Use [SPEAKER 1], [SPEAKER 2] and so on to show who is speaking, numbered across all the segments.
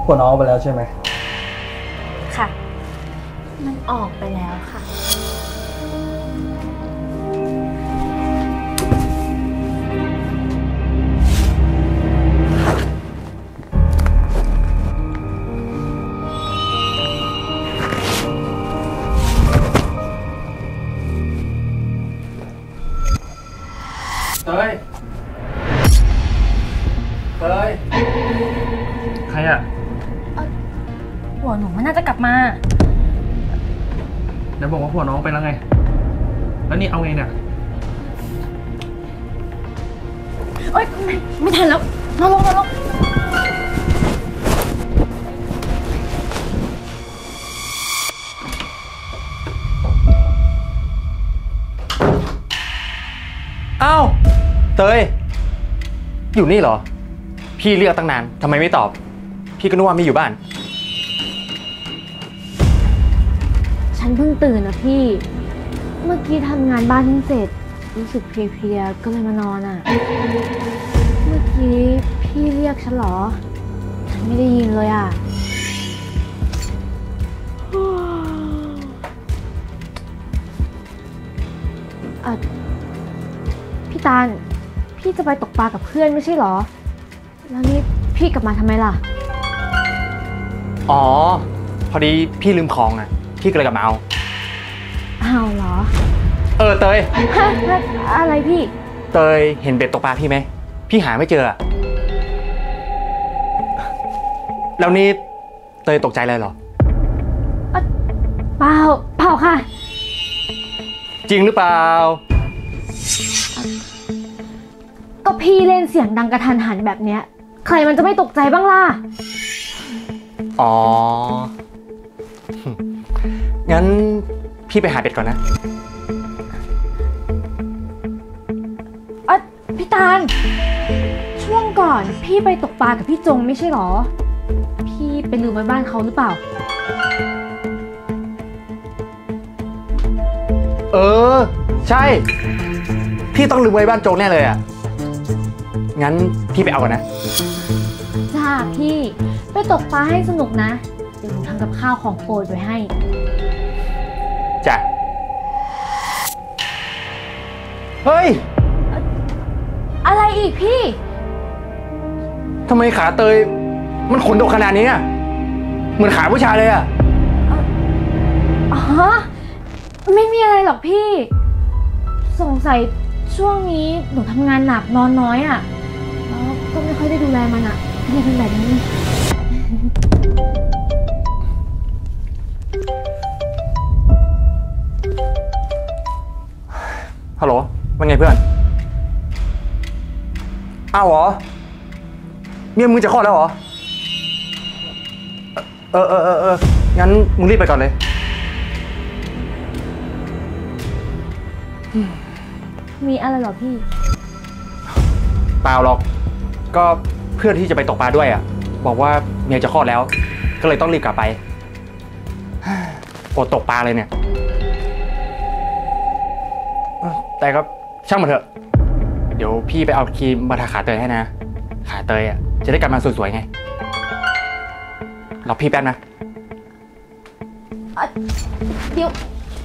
[SPEAKER 1] ผัวน้องไปแล้วใช่ไหม
[SPEAKER 2] ค่ะมันออกไปแล้วค่ะ
[SPEAKER 1] เต้ยใครอะ
[SPEAKER 2] ผัวหนูมันน่าจะกลับมา
[SPEAKER 1] ไหนบอกว่าผัวน้องไปแล้วไงแล้วนี่เอาไงเนี่ย
[SPEAKER 2] เอ้ยไม่ทันแล้วนอนลง
[SPEAKER 3] อ้าวเตยอยู่นี่เหรอพี่เรียกตั้งนานทำไมไม่ตอบพี่ก็นึกว่าไม่อยู่บ้าน
[SPEAKER 2] ฉันเพิ่งตื่นนะพี่เมื่อกี้ทำงานบ้านเพิ่งเสร็จรู้สึกเพลียๆก็เลยมานอนอ่ะเมื่อกี้พี่เรียกฉันเหรอฉันไม่ได้ยินเลยอ่ะพี่ตาลพี่จะไปตกปลากับเพื่อนไม่ใช่เหรอแล้วนี่พี่กลับมาทำไมล่ะ
[SPEAKER 3] อ๋อพอดีพี่ลืมของอ่ะพี่ก็เลยกลับมาเอา
[SPEAKER 2] เหรอ
[SPEAKER 3] เตย
[SPEAKER 2] อะไรพี่
[SPEAKER 3] เตยเห็นเบ็ดตกปลาพี่ไหมพี่หาไม่เจอแล้วนี่เตยตกใจเลยเหรอ
[SPEAKER 2] เปล่าค่ะ
[SPEAKER 3] จริงหรือเปล่า
[SPEAKER 2] ก็พี่เล่นเสียงดังกระทันหันแบบเนี้ยใครมันจะไม่ตกใจบ้างล่ะ
[SPEAKER 3] อ๋องั้นพี่ไปหาเบ็ดก่อนนะ
[SPEAKER 2] พี่ตาลช่วงก่อนพี่ไปตกปลากับพี่จงไม่ใช่หรอพี่ไปลืมไว้บ้านเขาหรือเปล่า
[SPEAKER 3] ใช่พี่ต้องลืมไว้บ้านโจงแน่เลยอ่ะงั้นพี่ไปเอาก่อนนะ
[SPEAKER 2] จ้าพี่ไปตกปลาให้สนุกนะเดี๋ยวหนูทำกับข้าวของโปรดไว้ให้
[SPEAKER 3] จ้ะเฮ้ย
[SPEAKER 2] อะไรอีกพี่
[SPEAKER 3] ทำไมขาเตยมันขนดกขนาดนี้อ่ะเหมือนขาผู้ชายเลยอ่ะ
[SPEAKER 2] ไม่มีอะไรหรอกพี่สงสัยช่วงนี้หนูทำงานหนักนอนน้อยอ่ะแล้วก็ไม่ค่อยได้ดูแลมันอ่ะเลยเป็นแบบนี้
[SPEAKER 3] ฮัลโหลว่าไงเพื่อนอ้าวเหรอเมียมึงจะคลอดแล้วเหรองั้นมึงรีบไปก่อนเลย
[SPEAKER 2] มีอะไรหรอพี่
[SPEAKER 3] เปล่าหรอกก็เพื่อนที่จะไปตกปลาด้วยอ่ะบอกว่าเมียจะคลอดแล้วก็เลยต้องรีบกลับไปอดตกปลาเลยเนี่ยแต่ก็ช่างมันเถอะเดี๋ยวพี่ไปเอาครีมมาทาขาเตยให้นะขาเตยอ่ะจะได้กลับมาสวยๆไงรอพี่แป๊บนะ
[SPEAKER 2] เดี๋ยว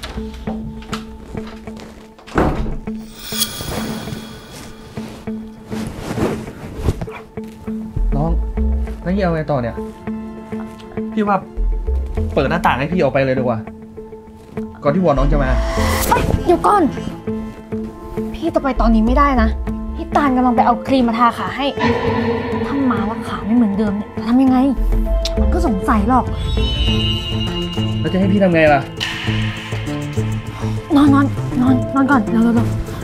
[SPEAKER 1] น้องแล้วนี่เอาไงต่อเนี่ยพี่ว่าเปิดหน้าต่างให้พี่ออกไปเลยดีกว่าก่อนที่ผัวน้องจะมา
[SPEAKER 2] เดี๋ยวก่อนพี่จะไปตอนนี้ไม่ได้นะพี่ตาลกำลังไปเอาครีมมาทาขาให้ถ้ามาแล้วขาไม่เหมือนเดิมเนี่ยจะทำยังไงมันก็สงสัยหรอก
[SPEAKER 1] แล้วจะให้พี่ทำไงล่ะ
[SPEAKER 2] นอนก่อนเร็ว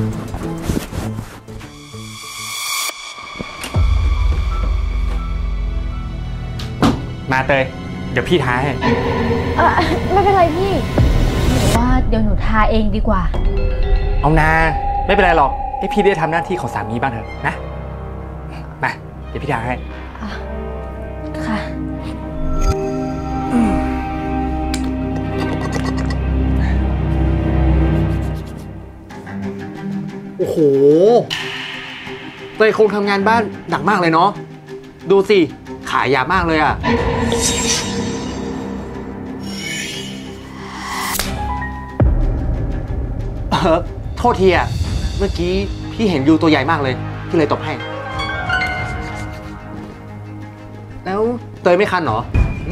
[SPEAKER 3] มาเตยเดี๋ยวพี่ทาให้
[SPEAKER 2] ไม่เป็นไรพี่หรือว่าเดี๋ยวหนูทาเองดีกว่า
[SPEAKER 3] เอานาไม่เป็นไรหรอกให้พี่ได้ทำหน้าที่ของสามีบ้างเถอะนะมาเดี๋ยวพี่ทาให้
[SPEAKER 2] ค่ะ
[SPEAKER 3] โอ้โหเตยคงทำงานบ้านหนักมากเลยเนาะดูสิ
[SPEAKER 4] ขายยามากเลยอ่ะโทษทีอ่ะเมื่อกี้พี่เห็นยูตัวใหญ่มากเลยพี่เลยตบให้แล้วเตยไม่คันเหรอ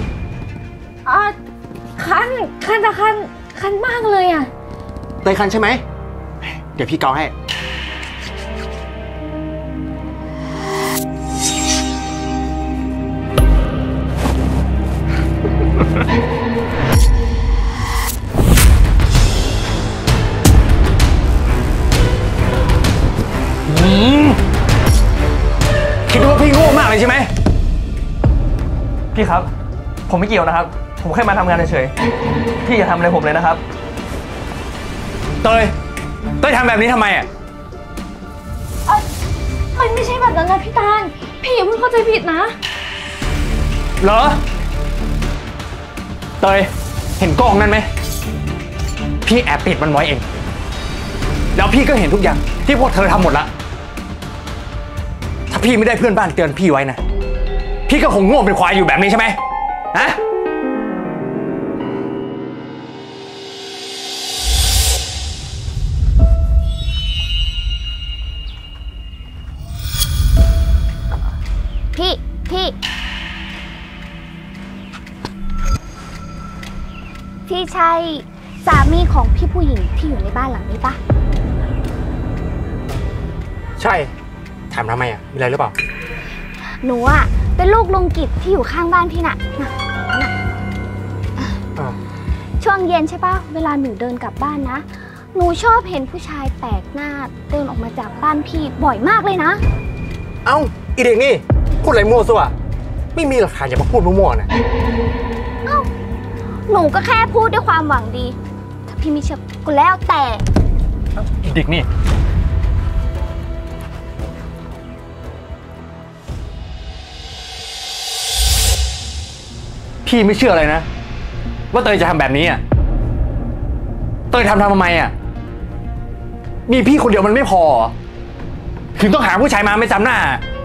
[SPEAKER 2] คันมากเลยอ่ะ
[SPEAKER 4] เตยคันใช่ไหมเดี๋ยวพี่เกาให้
[SPEAKER 3] คิดว่าพี่โง่มากเลยใช่ไหม
[SPEAKER 1] พี่ครับผมไม่เกี่ยวนะครับผมแค่มาทำงานเฉยๆพี่อย่าทำอะไรผมเลยนะครับ
[SPEAKER 3] เตยทำแบบนี้ทำไมอ่ะ
[SPEAKER 2] มันไม่ใช่แบบนั้นนะพี่ตาลพี่อย่าเพิ่งเข้าใจผิดนะ
[SPEAKER 3] เหรอเตยเห็นกล้องนั่นไหมพี่แอบติดมันไว้เองแล้วพี่ก็เห็นทุกอย่างที่พวกเธอทำหมดละถ้าพี่ไม่ได้เพื่อนบ้านเตือนพี่ไว้นะพี่ก็คงโง่เป็นควายอยู่แบบนี้ใช่ไหมฮะ
[SPEAKER 5] พี่ใช่สามีของพี่ผู้หญิงที่อยู่ในบ้านหลังนี้ปะ
[SPEAKER 3] ใช่ถามทำไมอ่ะมีอะไรหรือเปล่า
[SPEAKER 5] หนูอ่ะเป็นลูกลุงกิจที่อยู่ข้างบ้านพี่น่ะช่วงเย็นใช่ปะเวลาหนูเดินกลับบ้านนะหนูชอบเห็นผู้ชายแปลกหน้าเดินออกมาจากบ้านพี่บ่อยมากเลยนะ
[SPEAKER 3] เอ้าอีเด็กนี่พูดอะไรมั่วซั่วไม่มีหลักฐานอย่ามาพูดมั่วๆนะ
[SPEAKER 5] เอ้าหนูก็แค่พูดด้วยความหวังดีถ้าพี่ไม่เชื่อก็แล้วแต่
[SPEAKER 3] อีเด็กนี่พี่ไม่เชื่อเลยนะว่าเตยจะทำแบบนี้อ่ะเตยทำไมอ่ะมีพี่คนเดียวมันไม่พอถึงต้องหาผู้ชายมาไม่จำหน้า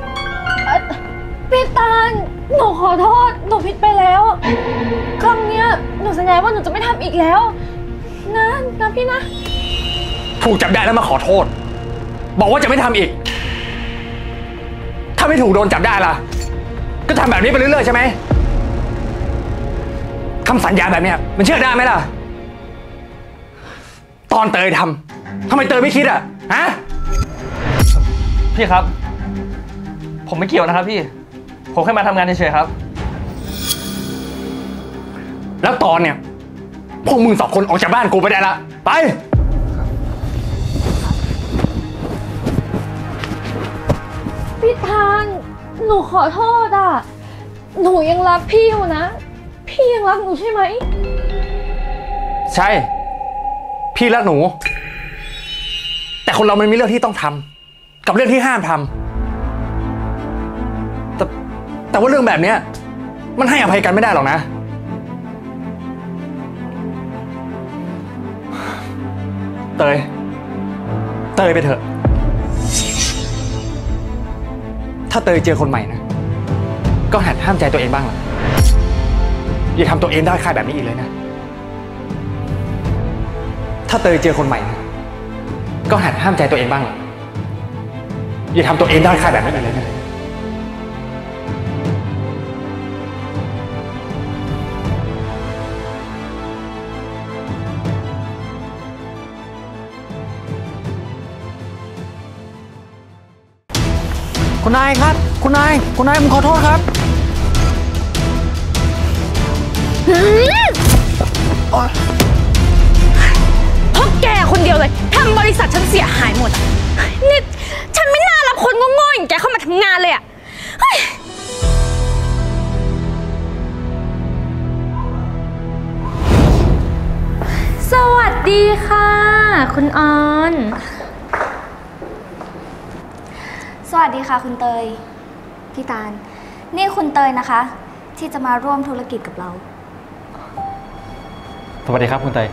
[SPEAKER 2] พี่ตาลหนูขอโทษหนูผิดไปแล้วครั้งเนี้ยหนูสัญญาว่าหนูจะไม่ทำอีกแล้วนะพี่นะ
[SPEAKER 3] ถูกจับได้แล้วมาขอโทษบอกว่าจะไม่ทำอีกถ้าไม่ถูกโดนจับได้ล่ะก็ทำแบบนี้ไปเรื่อยๆใช่ไหมคำสัญญาแบบเนี้ยมันเชื่อได้ไหมล่ะตอนเตยทำไมเตยไม่คิดอ่ะฮะ
[SPEAKER 1] พี่ครับผมไม่เกี่ยวนะครับพี่ผมแค่มาทำงานเฉยๆครับ
[SPEAKER 3] แล้วตอนเนี่ยพวกมึงสองคนออกจากบ้านกูไปได้ละไป
[SPEAKER 2] พี่ทานหนูขอโทษอ่ะหนูยังรักพี่อยู่นะพี่ยังรักหนูใช่ไหม
[SPEAKER 3] ใช่พี่รักหนูแต่คนเรามันมีเรื่องที่ต้องทำกับเรื่องที่ห้ามทำแต่ว่าเรื่องแบบนี้มันให้อภัยกันไม่ได้หรอกนะเตยไปเถอะถ้าเตยเจอคนใหม่นะก็หัดห้ามใจตัวเองบ้างล่ะอย่าทำตัวเองได้ค่ายแบบนี้อีกเลยนะถ้าเตยเจอคนใหม่นะก็หัดห้ามใจตัวเองบ้างล่ะอย่าทำตัวเองได้ค่ายแบบนี้อีกเลยนะ
[SPEAKER 4] คุณนายครับคุณนายผมขอโทษครับ
[SPEAKER 2] เพราะแกคนเดียวเลยทำบริษัทฉันเสียหายหมดนี่ฉันไม่น่ารับคนโง่ๆอย่างแกเข้ามาทำงานเลยอ่ะสวัสดีค่ะคุณออน
[SPEAKER 5] สวัสดีค่ะคุณเตยพี่ตาลนี่คุณเตยนะคะที่จะมาร่วมธุรกิจกับเรา
[SPEAKER 3] สวัสดีครับคุณเตย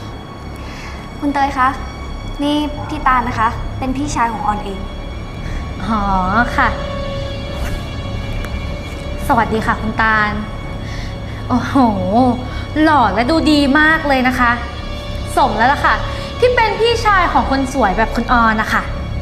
[SPEAKER 5] คุณเตยคะนี่พี่ตาลนะคะเป็นพี่ชายของออนเอง
[SPEAKER 2] อ๋อค่ะ สวัสดีค่ะคุณตาล โอ้โห หล่อและดูดีมากเลยนะคะ สมแล้วล่ะค่ะ ที่เป็นพี่ชายของคนสวยแบบคุณออนนะคะ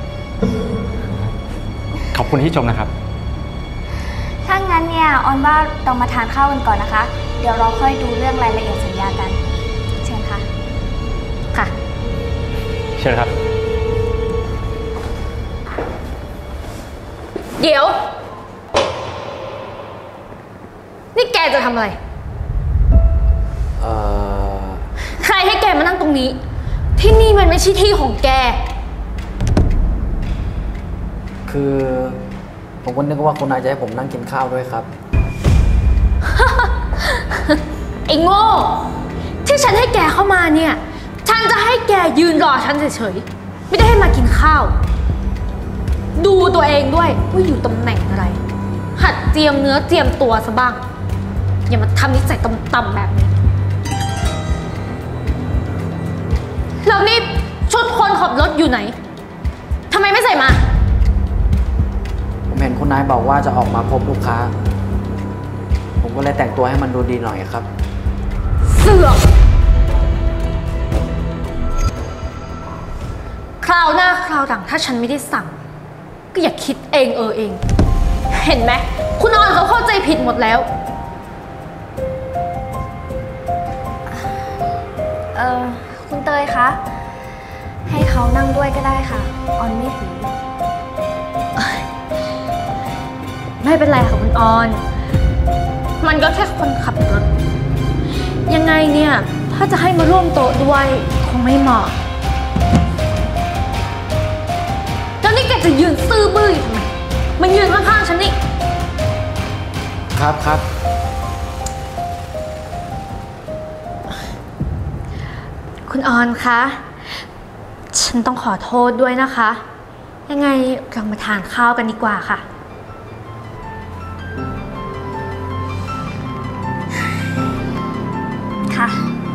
[SPEAKER 3] ขอบคุณที่ชมนะครับ
[SPEAKER 5] ถ้างั้นเนี่ยออนว่าเรามาทานข้าวกันก่อนนะคะ เดี๋ยวเราค่อยดูเรื่องรายละเอียดสัญญากัน เชิญค่ะ
[SPEAKER 2] ค่ะ
[SPEAKER 3] เชิญครับ
[SPEAKER 2] เดี๋ยว นี่แกจะทำอะไร ใครให้แกมานั่งตรงนี้ ที่นี่มันไม่ใช่ที่ของแก
[SPEAKER 6] คือผมก็นึกว่าคุณนายจะให้ผมนั่งกินข้าวด้วยครับ
[SPEAKER 2] ไอ้โง่ ที่ฉันให้แกเข้ามาเนี่ย ฉันจะให้แกยืนรอฉันเฉยๆ ไม่ได้ให้มากินข้าว ดูตัวเองด้วยว่าอยู่ตำแหน่งอะไร หัดเจียมเนื้อเจียมตัวซะบ้าง อย่ามาทำนิสัยต่ำๆแบบนี้ แล้วนี่ชุดคนขับรถอยู่ไหน ทำไมไม่ใส่มา
[SPEAKER 6] ผมเห็นคุณนายบอกว่าจะออกมาพบลูกค้า ผมก็เลยแต่งตัวให้มันดูดีหน่อยครับ
[SPEAKER 2] เสือกคราวหน้าคราวหลังถ้าฉันไม่ได้สั่ง ก็อย่าคิดเองเอง เห็นไหมคุณออนเขาเข้าใจผิดหมดแล้ว
[SPEAKER 5] คุณเตยคะ ให้เขานั่งด้วยก็ได้ค่ะ ออนไม่ถือ
[SPEAKER 2] ไม่เป็นไรค่ะคุณออน มันก็แค่คนขับรถ ยังไงเนี่ย ถ้าจะให้มาร่วมโต๊ะด้วยคงไม่เหมาะ แล้วนี่แกจะยืนซื่อบื้ออยู่ทำไมมันยืนข้างๆฉันนี่
[SPEAKER 6] ครับครับ
[SPEAKER 2] คุณออนคะ ฉันต้องขอโทษด้วยนะคะ ยังไงเรามาทานข้าวกันดีกว่าค่ะ
[SPEAKER 5] ค่ะ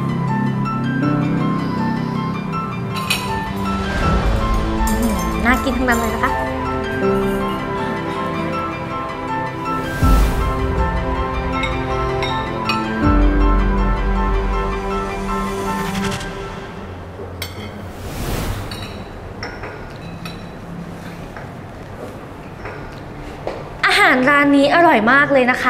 [SPEAKER 2] น่ากินทั้งนั้นเลยนะคะ อาหารร้านนี้อร่อยมากเลยนะคะ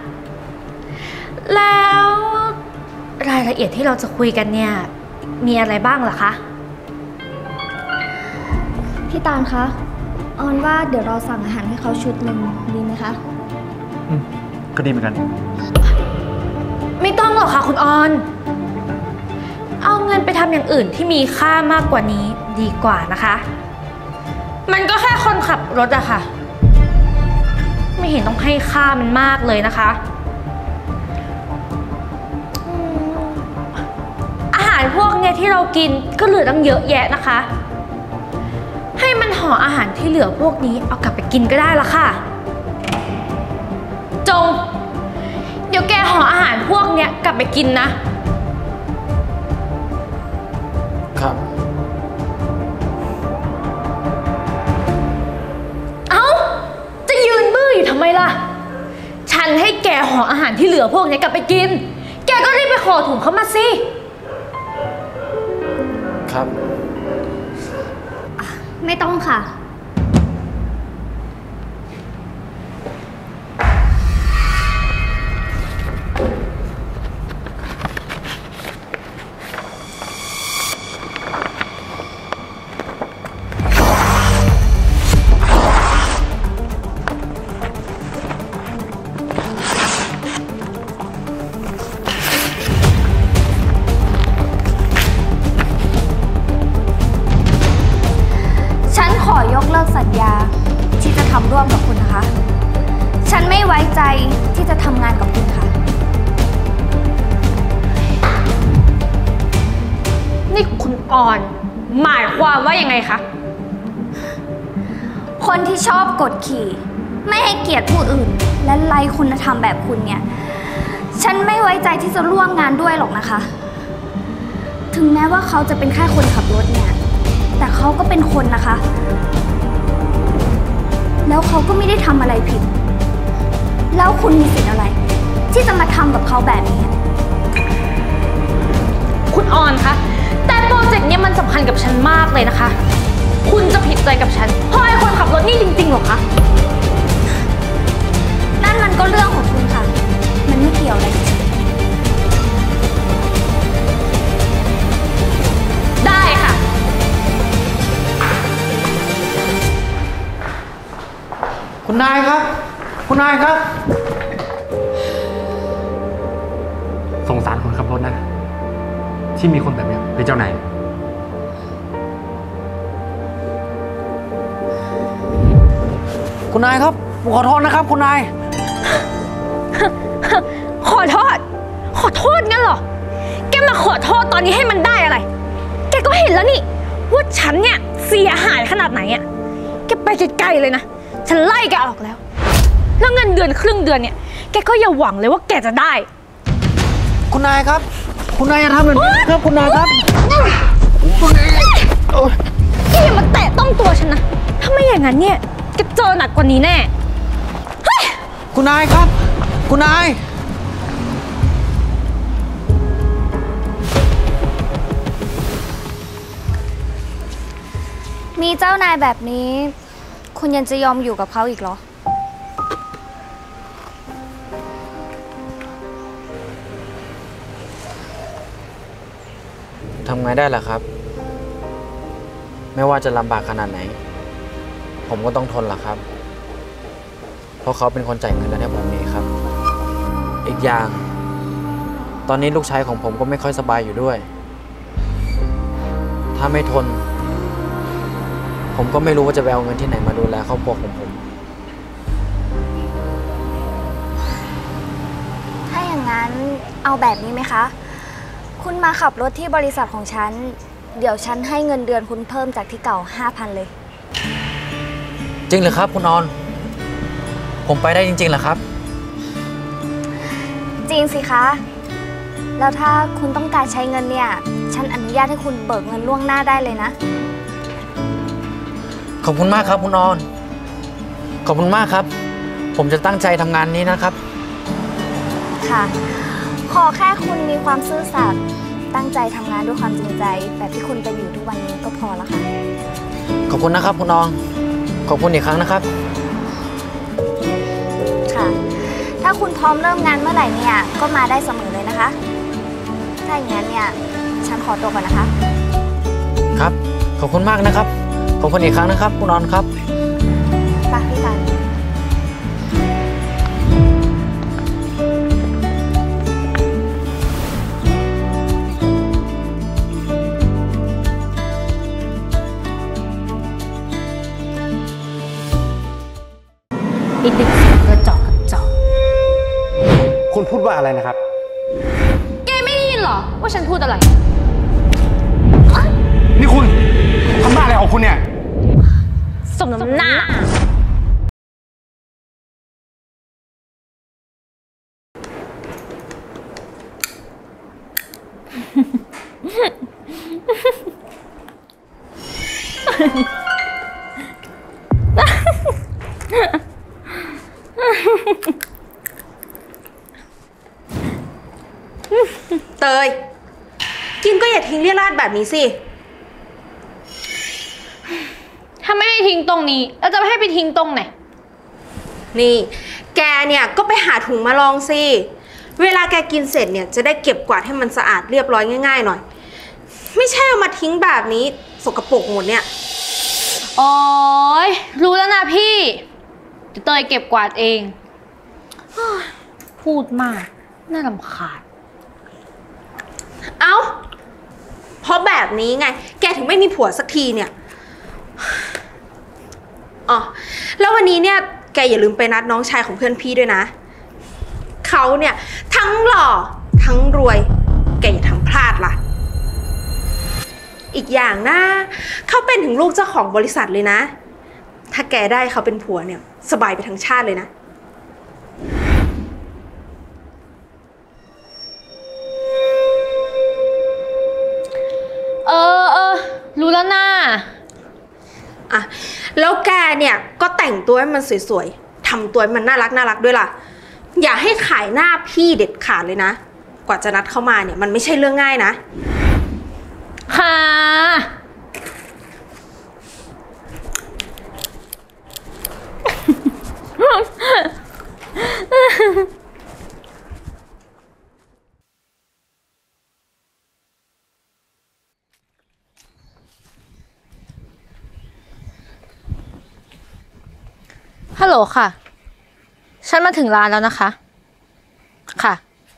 [SPEAKER 2] แล้วรายละเอียดที่เราจะคุยกันเนี่ย มีอะไรบ้างล่ะคะ
[SPEAKER 5] พี่ตาลคะ ออนว่าเดี๋ยวเราสั่งอาหารให้เขาชุดหนึ่งดีไหมคะ
[SPEAKER 1] ก็ดีเหมือนกัน
[SPEAKER 2] ไม่ต้องหรอกค่ะคุณออน เอาเงินไปทำอย่างอื่นที่มีค่ามากกว่านี้ดีกว่านะคะ มันก็แค่คนขับรถอะค่ะ ไม่เห็นต้องให้ค่ามันมากเลยนะคะอาหารพวกเนี้ยที่เรากินก็เหลือตั้งเยอะแยะนะคะ ให้มันห่ออาหารที่เหลือพวกนี้เอากลับไปกินก็ได้ละค่ะจงเดี๋ยวแกห่ออาหารพวกเนี้ยกลับไปกินนะครับ เอ้าจะยืนบื้ออยู่ทำไมล่ะฉันให้แกห่ออาหารที่เหลือพวกนี้กลับไปกินแกก็รีบไปห่อถุงเขามาสิ
[SPEAKER 6] ครับ
[SPEAKER 5] ไม่ต้องค่ะ ฉันขอยกเลิกสัญญาที่จะทำร่วมกับคุณนะคะ ฉันไม่ไว้ใจที่จะทำงานกับคุณค่ะ
[SPEAKER 2] นี่คุณออนหมายความว่ายังไงคะ
[SPEAKER 5] คนที่ชอบกดขี่ไม่ให้เกียรติผู้อื่น และไร้คุณธรรมแบบคุณเนี่ย ฉันไม่ไว้ใจที่จะร่วมงานด้วยหรอกนะคะ ถึงแม้ว่าเขาจะเป็นแค่คนขับรถเนี่ย แต่เขาก็เป็นคนนะคะแล้วเขาก็ไม่ได้ทำอะไรผิด แล้วคุณมีสิทธิ์อะไร ที่จะมาทำกับเขาแบบนี้
[SPEAKER 2] คุณออนคะ แต่โปรเจกต์เนี้ยมันสำคัญกับฉันมากเลยนะคะ คุณจะผิดใจกับฉันเพราะไอ้คนขับรถนี่จริงๆหรอคะ
[SPEAKER 5] นั่นมันก็เรื่องของคุณค่ะ มันไม่เกี่ยวอะไรกับฉัน
[SPEAKER 2] ได้ค่ะ
[SPEAKER 3] คุณนายครับ คุณนายครับ สงสารคนขับรถนะ ที่มีคนแบบนี้เป็นเจ้านาย คุณนายครับผมขอโทษนะครับ คุณนาย
[SPEAKER 2] ขอโทษ ขอโทษงั้นเหรอ แกมาขอโทษตอนนี้ให้มันได้อะไร แกก็เห็นแล้วนี่ว่าฉันเนี่ยเสียหายขนาดไหนอะแกไปไกลๆเลยนะ ฉันไล่แกออกแล้ว แล้วเงินเดือนครึ่งเดือนเนี่ย แกก็อย่าหวังเลยว่าแกจะได้
[SPEAKER 3] คุณนายครับ คุณนายอย่าทำแบบนี้ครับ คุณนายครับ
[SPEAKER 2] แกอย่ามาแตะต้องตัวฉันนะ ถ้าไม่อย่างนั้นเนี่ยแกเจอหนักกว่านี้แน่
[SPEAKER 3] คุณนายครับ คุณนาย
[SPEAKER 5] มีเจ้านายแบบนี้ คุณยังจะยอมอยู่กับเขาอีกเหรอ
[SPEAKER 6] ทำไงได้ล่ะครับ ไม่ว่าจะลำบากขนาดไหน ผมก็ต้องทนล่ะครับ เพราะเขาเป็นคนจ่ายเงินเดือนให้ผมนี่ครับ อีกอย่าง ตอนนี้ลูกชายของผมก็ไม่ค่อยสบายอยู่ด้วย ถ้าไม่ทน ผมก็ไม่รู้ว่าจะไปเอาเงินที่ไหนมาดูแลครอบครัวของผม
[SPEAKER 5] ถ้าอย่างนั้นเอาแบบนี้ไหมคะ คุณมาขับรถที่บริษัทของฉัน เดี๋ยวฉันให้เงินเดือนคุณเพิ่มจากที่เก่า 5,000 เลย
[SPEAKER 6] จริงเหรอครับคุณออน ผมไปได้จริงๆเหรอครับ
[SPEAKER 5] จริงสิคะ แล้วถ้าคุณต้องการใช้เงินเนี่ย ฉันอนุญาตให้คุณเบิกเงินล่วงหน้าได้เลยนะ
[SPEAKER 6] ขอบคุณมากครับคุณออน ขอบคุณมากครับ ผมจะตั้งใจทำงานนี้นะครับ
[SPEAKER 5] ค่ะ ขอแค่คุณมีความซื่อสัตย์ตั้งใจทำงานด้วยความจริงใจแบบที่คุณเป็นอยู่ทุกวันนี้ก็พอแล้วค่ะ
[SPEAKER 6] ขอบคุณนะครับคุณออน ขอบคุณอีกครั้งนะครับ
[SPEAKER 5] ค่ะ ถ้าคุณพร้อมเริ่มงานเมื่อไหร่เนี่ยก็มาได้เสมอเลยนะคะ ถ้าอย่างนั้นเนี่ยฉันขอตัวก่อนนะคะ
[SPEAKER 6] ครับ ขอบคุณมากนะครับ ขอบคุณอีกครั้งนะครับคุณออนครับ
[SPEAKER 5] ไปพี่กัน
[SPEAKER 2] ไอ้เด็กกระจอกกระจอก
[SPEAKER 4] คุณพูดว่าอะไรนะครับ
[SPEAKER 2] แกไม่ได้ยินเหรอว่าฉันพูดอะไร
[SPEAKER 3] นี่คุณทำบ้าอะไรของคุณเนี่ย
[SPEAKER 2] สมน้ำหน้า
[SPEAKER 7] เตย กินก็อย่าทิ้งเรี่ยราดแบบนี้สิ
[SPEAKER 2] ถ้าไม่ให้ทิ้งตรงนี้ แล้วจะให้ไปทิ้งตรงไหน
[SPEAKER 7] นี่ แกเนี่ยก็ไปหาถุงมาลองสิ เวลาแกกินเสร็จเนี่ยจะได้เก็บกวาดให้มันสะอาดเรียบร้อยง่ายๆหน่อย ไม่ใช่เอามาทิ้งแบบนี้สกปรกหมดเนี่ย
[SPEAKER 2] โอ๊ย รู้แล้วนะพี่เดี๋ยวเตยเก็บกวาดเองพูดมาก น่ารำคาญ
[SPEAKER 7] เอ้า เพราะแบบนี้ไง แกถึงไม่มีผัวสักทีเนี่ยอ๋อแล้ววันนี้เนี่ยแกอย่าลืมไปนัดน้องชายของเพื่อนพี่ด้วยนะ เขาเนี่ยทั้งหล่อทั้งรวย แกอย่าทำพลาดล่ะ อีกอย่างนะเขาเป็นถึงลูกเจ้าของบริษัทเลยนะ ถ้าแกได้เขาเป็นผัวเนี่ยสบายไปทั้งชาติเลยนะ
[SPEAKER 2] รู้แล้วนะ
[SPEAKER 7] อ่ะแล้วแกเนี่ยก็แต่งตัวให้มันสวยๆทำตัวให้มันน่ารักด้วยล่ะอย่าให้ขายหน้าพี่เด็ดขาดเลยนะกว่าจะนัดเข้ามาเนี่ยมันไม่ใช่เรื่องง่ายนะ
[SPEAKER 2] ค่ะฮัลโหลค่ะฉันมาถึงร้านแล้วนะคะค่ะ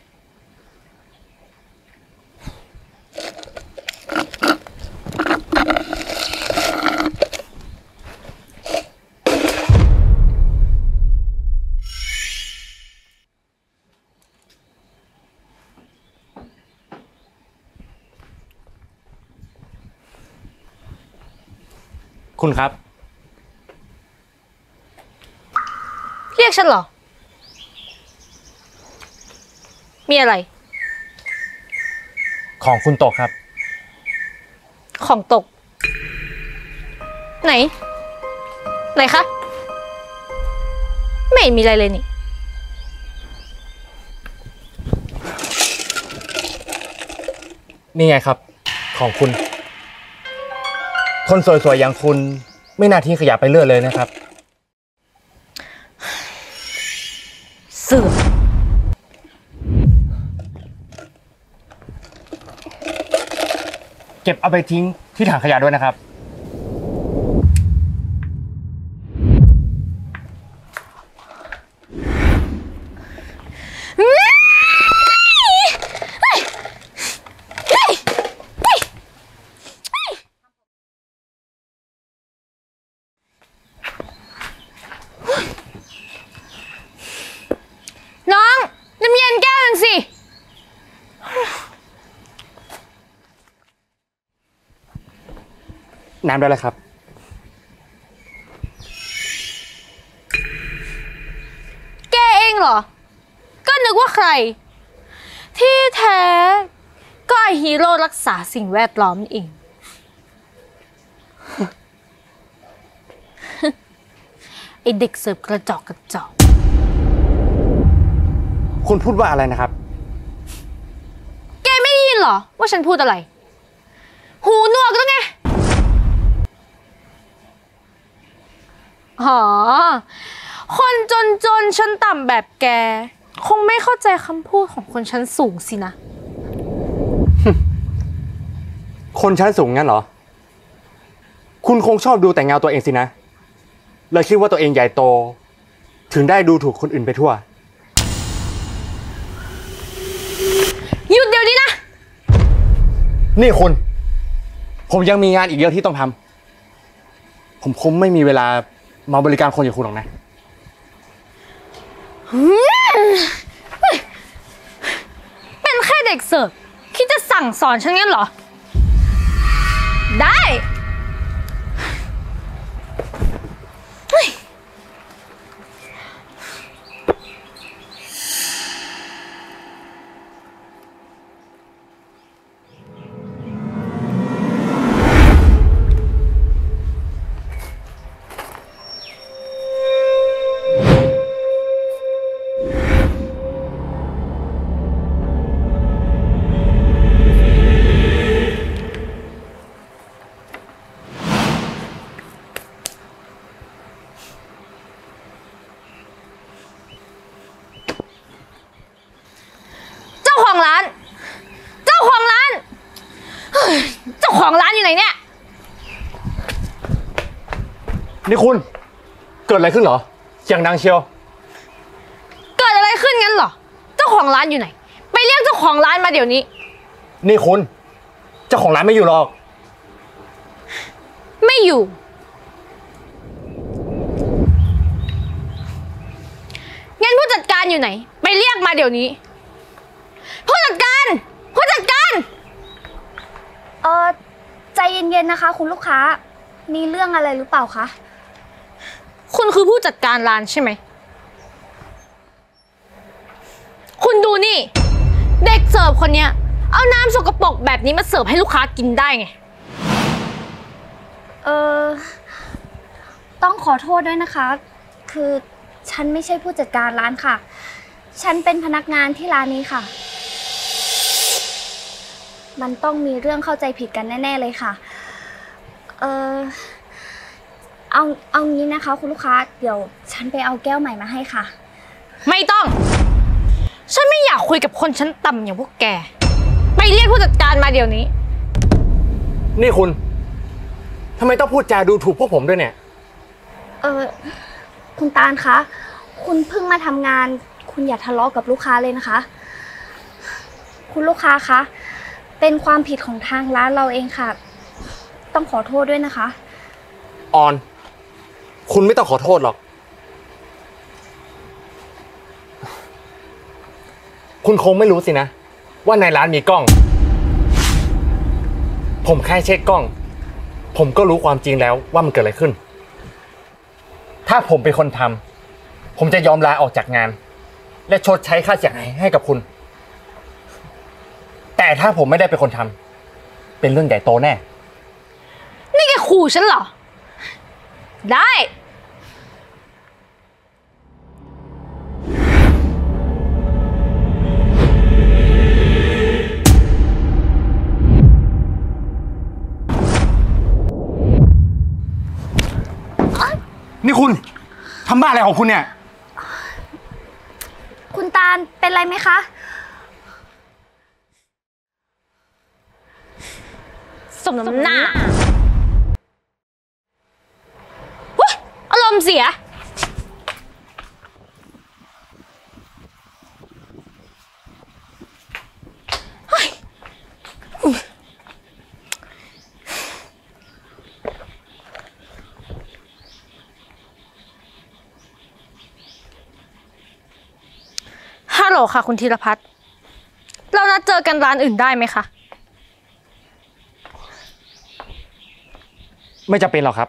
[SPEAKER 3] คุณครับ
[SPEAKER 2] เรียกฉันเหรอมีอะไร
[SPEAKER 3] ของคุณตกครับ
[SPEAKER 2] ของตกไหนคะไม่เห็นมีอะไรเลยนี่
[SPEAKER 3] นี่ไงครับ ของคุณ คนสวยๆอย่างคุณไม่น่าทิ้งขยะไปเรื่อยเลยนะครับ
[SPEAKER 2] เสื่อม
[SPEAKER 3] เก็บเอาไปทิ้งที่ถังขยะด้วยนะครับ
[SPEAKER 2] น้องน้ำเย็นแก้วหนึ่งสิ
[SPEAKER 3] น้ำได้เลยครับ
[SPEAKER 2] แกเองเหรอก็นึกว่าใครที่แท้ก็ไอฮีโร่รักษาสิ่งแวดล้อมนี่เอง ไอเด็กเสิร์ฟกระจอก
[SPEAKER 3] คุณพูดว่าอะไรนะครับ
[SPEAKER 2] แกไม่ได้ยินเหรอว่าฉันพูดอะไรหูหนวกแล้วไงอ๋อคนจนชั้นต่ำแบบแกคงไม่เข้าใจคำพูดของคนชั้นสูงสินะ
[SPEAKER 3] คนชั้นสูงงั้นเหรอคุณคงชอบดูแต่เงาตัวเองสินะเลยคิดว่าตัวเองใหญ่โตถึงได้ดูถูกคนอื่นไปทั่ว
[SPEAKER 2] หยุดเดี๋ยวนี้นะ
[SPEAKER 3] นี่คุณผมยังมีงานอีกเยอะที่ต้องทำผมคงไม่มีเวลามาบริการคนอย่างคุณหรอกนะ
[SPEAKER 2] เป็นแค่เด็กเสิร์ฟคิดจะสั่งสอนฉันงั้นเหรอได้เจ้าของร้านเจ้าของร้านอยู่ไหนเนี่ย
[SPEAKER 3] นี่คุณเกิดอะไรขึ้นเหรอเสียงดังเชียว
[SPEAKER 2] เกิดอะไรขึ้นงั้นเหรอเจ้าของร้านอยู่ไหนไปเรียกเจ้าของร้านมาเดี๋ยวนี้
[SPEAKER 3] นี่คุณเจ้าของร้านไม่อยู่หรอก
[SPEAKER 2] ไม่อยู่งั้นผู้จัดการอยู่ไหนไปเรียกมาเดี๋ยวนี้ผู้จัดการ
[SPEAKER 5] ใจเย็นๆนะคะคุณลูกค้ามีเรื่องอะไรหรือเปล่าคะ
[SPEAKER 2] คุณคือผู้จัดการร้านใช่ไหมคุณดูนี่เด็กเสิร์ฟคนเนี้ยเอาน้ำสกปรกแบบนี้มาเสิร์ฟให้ลูกค้ากินได้ไง
[SPEAKER 5] ต้องขอโทษด้วยนะคะ คือฉันไม่ใช่ผู้จัดการร้านค่ะ ฉันเป็นพนักงานที่ร้านนี้ค่ะ มันต้องมีเรื่องเข้าใจผิดกันแน่ๆเลยค่ะ เอางี้นะคะคุณลูกค้า เดี๋ยวฉันไปเอาแก้วใหม่มาให้ค่ะ
[SPEAKER 2] ไม่ต้อง ฉันไม่อยากคุยกับคนชั้นต่ำอย่างพวกแก ไปเรียกผู้จัดการมาเดี๋ยวนี้
[SPEAKER 3] นี่คุณทำไมต้องพูดจาดูถูกพวกผมด้วยเนี่ย
[SPEAKER 5] คุณตาลคะ คุณเพิ่งมาทำงาน คุณอย่าทะเลาะกับลูกค้าเลยนะคะ คุณลูกค้าคะ เป็นความผิดของทางร้านเราเองค่ะ ต้องขอโทษด้วยนะคะ
[SPEAKER 3] ออน คุณไม่ต้องขอโทษหรอก คุณคงไม่รู้สินะว่าในร้านมีกล้อง ผมแค่เช็คกล้อง ผมก็รู้ความจริงแล้วว่ามันเกิดอะไรขึ้น ถ้าผมเป็นคนทำผมจะยอมลาออกจากงาน และชดใช้ค่าเสียหายให้กับคุณ แต่ถ้าผมไม่ได้เป็นคนทำเป็นเรื่องใหญ่โตแน่
[SPEAKER 2] นี่แกขู่ฉันเหรอ ได้
[SPEAKER 3] นี่คุณทำบ้าอะไรของคุณเนี่ย
[SPEAKER 5] คุณตาลเป็นไรไหมคะ
[SPEAKER 2] สมน้ำหน้าอารมณ์เสีย ฮัลโหลค่ะคุณธีรพัฒน์ เรานัดเจอกันร้านอื่นได้ไหมคะ
[SPEAKER 3] ไม่จะเป็นหรอกครับ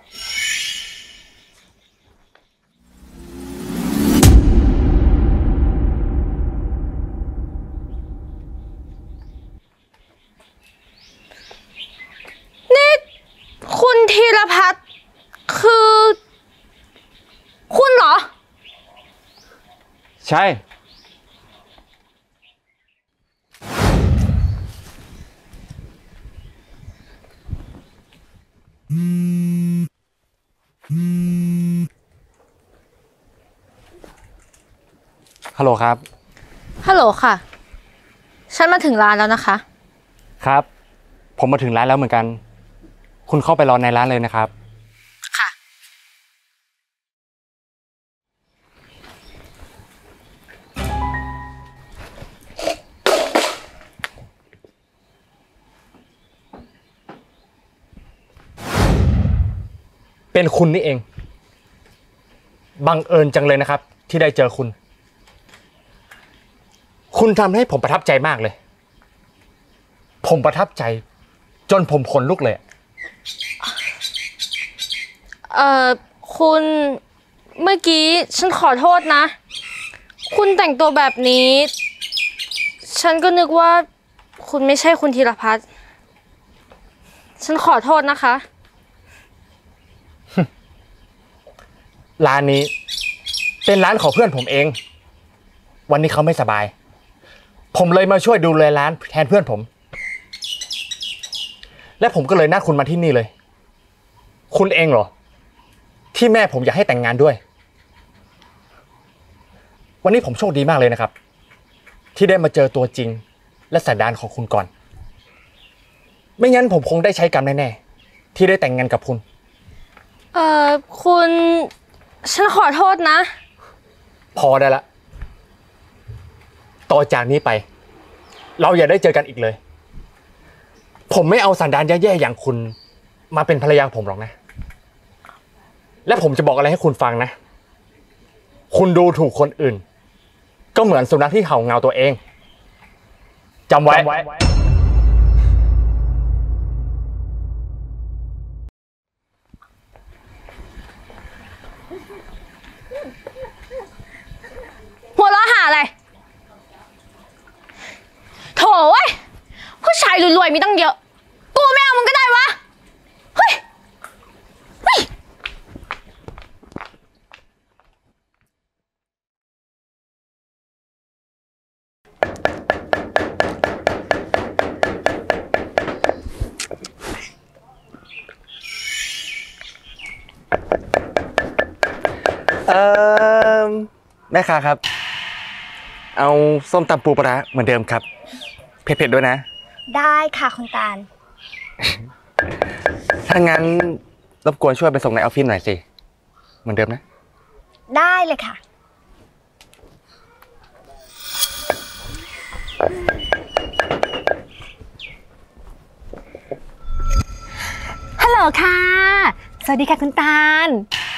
[SPEAKER 2] นี่คุณธีรพัฒน์คือ คุณเหรอ
[SPEAKER 3] ใช่ ฮัลโหลครับ
[SPEAKER 2] ฮัลโหลค่ะ ฉันมาถึงร้านแล้วนะคะ
[SPEAKER 3] ครับ ผมมาถึงร้านแล้วเหมือนกัน คุณเข้าไปรอในร้านเลยนะครับ
[SPEAKER 2] ค่ะ
[SPEAKER 3] เป็นคุณนี่เอง บังเอิญจังเลยนะครับ ที่ได้เจอคุณ คุณทำให้ผมประทับใจมากเลย ผมประทับใจ จนผมขนลุกเลย
[SPEAKER 2] คุณเมื่อกี้ฉันขอโทษนะ คุณแต่งตัวแบบนี้ ฉันก็นึกว่าคุณไม่ใช่คุณธีรพัฒน์ ฉันขอโทษนะคะ
[SPEAKER 3] ร้านนี้เป็นร้านของเพื่อนผมเอง วันนี้เขาไม่สบาย ผมเลยมาช่วยดูแลร้านแทนเพื่อนผม และผมก็เลยนัดคุณมาที่นี่เลย คุณเองเหรอที่แม่ผมอยากให้แต่งงานด้วย วันนี้ผมโชคดีมากเลยนะครับ ที่ได้มาเจอตัวจริงและสันดานของคุณก่อน ไม่งั้นผมคงได้ใช้กรรมแน่ๆที่ได้แต่งงานกับคุณ
[SPEAKER 2] คุณฉันขอโทษนะ
[SPEAKER 3] พอได้ละ ต่อจากนี้ไป เราอย่าได้เจอกันอีกเลย ผมไม่เอาสันดานแย่ๆอย่างคุณมาเป็นภรรยาผมหรอกนะ และผมจะบอกอะไรให้คุณฟังนะ คุณดูถูกคนอื่น ก็เหมือนสุนัขที่เห่าเงาตัวเองจำไว้
[SPEAKER 2] หัวเราะหาอะไร โถ่เว้ย ผู้ชายรวยๆมีตั้งเยอะ กูไม่เอามึงก็ได้วะ เฮ้ย เฮ้ย
[SPEAKER 3] แม่ค้าครับ เอาส้มตำปูปลาร้าเหมือนเดิมครับเผ็ดๆด้วยนะ
[SPEAKER 5] ได้ค่ะคุณตาล
[SPEAKER 3] ถ้างั้นรบกวนช่วยไปส่งในออฟฟิศหน่อยสิเหมือนเดิมนะ
[SPEAKER 5] ได้เลยค่ะ
[SPEAKER 8] ฮัลโหลค่ะสวัสดีค่ะคุณตาล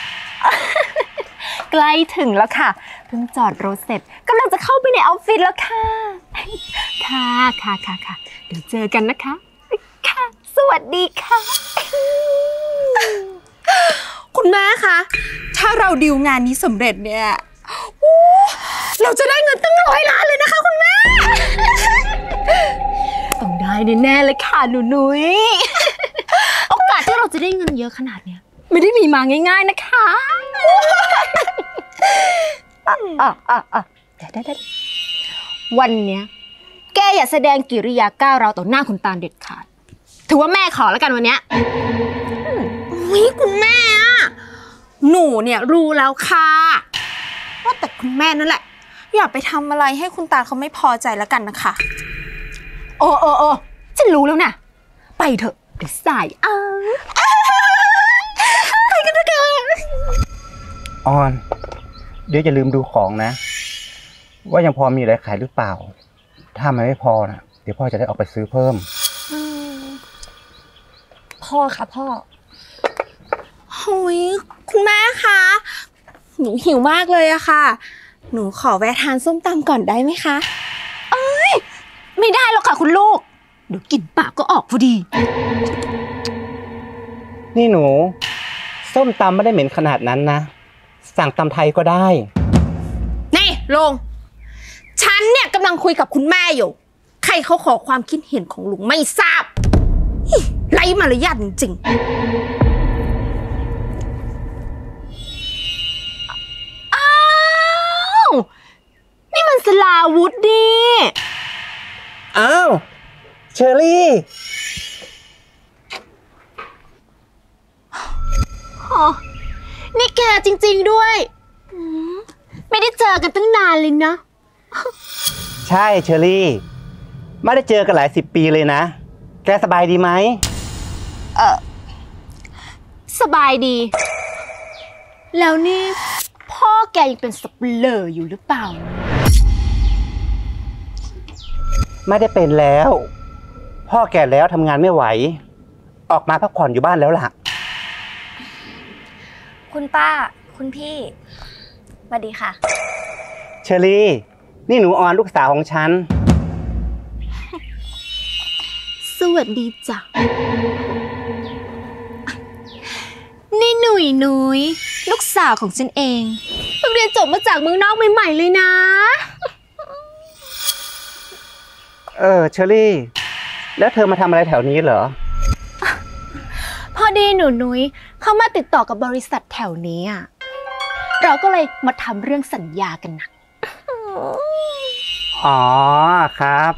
[SPEAKER 8] ใกล้ถึงแล้วค่ะเพิ่งจอดรถเสร็จกำลังจะเข้าไปในออฟฟิศแล้วค่ะค่ะเดี๋ยวเจอกันนะคะค่ะสวัสดีค่ะ
[SPEAKER 7] คุณแม่คะถ้าเราดีลงานนี้สำเร็จเนี่ยเราจะได้เงินตั้ง100 ล้านเลยนะคะคุณแม่
[SPEAKER 8] ต้องได้แน่ๆเลยค่ะหนูนุ้ย โอกาสที่เราจะได้เงินเยอะขนาดเนี้ยไม่ได้มีมาง่ายๆนะคะได้วันเนี้ยแกอย่าแสดงกิริยาก้าวร้าวต่อหน้าคุณตาลเด็ดขาดถือว่าแม่ขอแล้วกันวันเนี้ย
[SPEAKER 7] คุณแม่อะหนูเนี่ยรู้แล้วค่ะว่าแต่คุณแม่นั่นแหละอย่าไปทำอะไรให้คุณตาเขาไม่พอใจแล้วกันนะคะ
[SPEAKER 8] โอ้ฉันรู้แล้วนะไปเถอะเดี๋ยวสาย
[SPEAKER 7] ไปกันเถอะ
[SPEAKER 4] ออนเดี๋ยวจะลืมดูของนะว่ายังพอมีอะไรขายหรือเปล่าถ้ามันไม่พอนะเดี๋ยวพ่อจะได้ออกไปซื้อเพิ่ม
[SPEAKER 5] พ่อค่ะพ่อ
[SPEAKER 7] โอ้ยคุณแม่คะหนูหิวมากเลยอะค่ะหนูขอแวะทานส้มตำก่อนได้ไหมคะ
[SPEAKER 8] เอ้ยไม่ได้หรอกค่ะคุณลูกเดี๋ยวกลิ่นปากก็ออกพอดี
[SPEAKER 4] นี่หนูส้มตำไม่ได้เหม็นขนาดนั้นนะสั่งตำไทยก็ได้
[SPEAKER 7] นี่ลุงฉันเนี่ยกำลังคุยกับคุณแม่อยู่ใครเขาขอความคิดเห็นของลุงไม่ทราบไร้มารยาทจริง
[SPEAKER 8] นี่มันสลาวุธดิ
[SPEAKER 4] อ้าวเชอรี่
[SPEAKER 8] นี่แกจริงๆด้วยไม่ได้เจอกันตั้งนานเลยนะ
[SPEAKER 4] ใช่เชอรี่ไม่ได้เจอกันหลาย10 ปีเลยนะแกสบายดีไหม
[SPEAKER 8] สบายดีแล้วนี่พ่อแกยังเป็นสับเปลืออยู่หรือเปล่า
[SPEAKER 4] ไม่ได้เป็นแล้วพ่อแก่แล้วทำงานไม่ไหวออกมาพักผ่อนอยู่บ้านแล้วล่ะ
[SPEAKER 5] คุณป้าคุณพี่สวัสดีค่ะ
[SPEAKER 4] เชอรี่นี่หนูออนลูกสาวของฉัน
[SPEAKER 8] สวัสดีจ้ะนี่หนุ่ยลูกสาวของฉันเองเพิ่งเรียนจบมาจากเมืองนอกใหม่ๆเลยนะ
[SPEAKER 4] เชอรี่แล้วเธอมาทำอะไรแถวนี้เหรอ
[SPEAKER 8] พอดีหนูนุ้ยเข้ามาติดต่อกับบริษัทแถวนี้อ่ะเราก็เลยมาทำเรื่องสัญญากันนะ
[SPEAKER 4] อ๋อครับ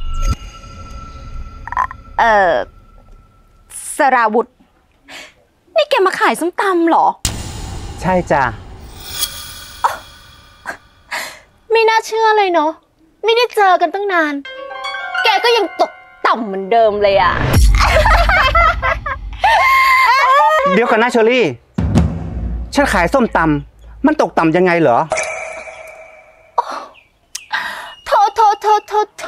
[SPEAKER 8] สราวุธนี่แกมาขายส้มตำเหรอ
[SPEAKER 4] ใช่จ้ะ
[SPEAKER 8] ไม่น่าเชื่อเลยเนาะไม่ได้เจอกันตั้งนานแกก็ยังตกต่ำเหมือนเดิมเลยอ่ะ
[SPEAKER 4] เดี๋ยวก่อนนะเชอรี่ฉันขายส้มตำมันตกต่ำยังไงเหรอ
[SPEAKER 8] โถ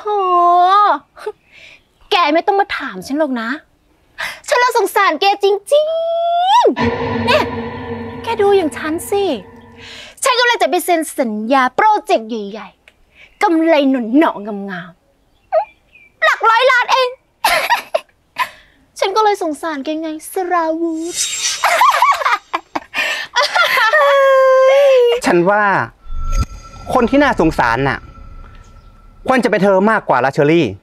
[SPEAKER 8] แกไม่ต้องมาถามฉันหรอกนะฉันละสงสารแกจริงๆเนี่ยแกดูอย่างฉันสิฉันกำลังจะไปเซ็นสัญญาโปรเจกต์ใหญ่ๆกำไรหน่องๆงามๆหลัก100 ล้านเอง ฉันก็เลยสงสารแกไงสราวุธ
[SPEAKER 4] ฉันว่าคนที่น่าสงสารน่ะควรจะเป็นเธอมากกว่าละเชอรี่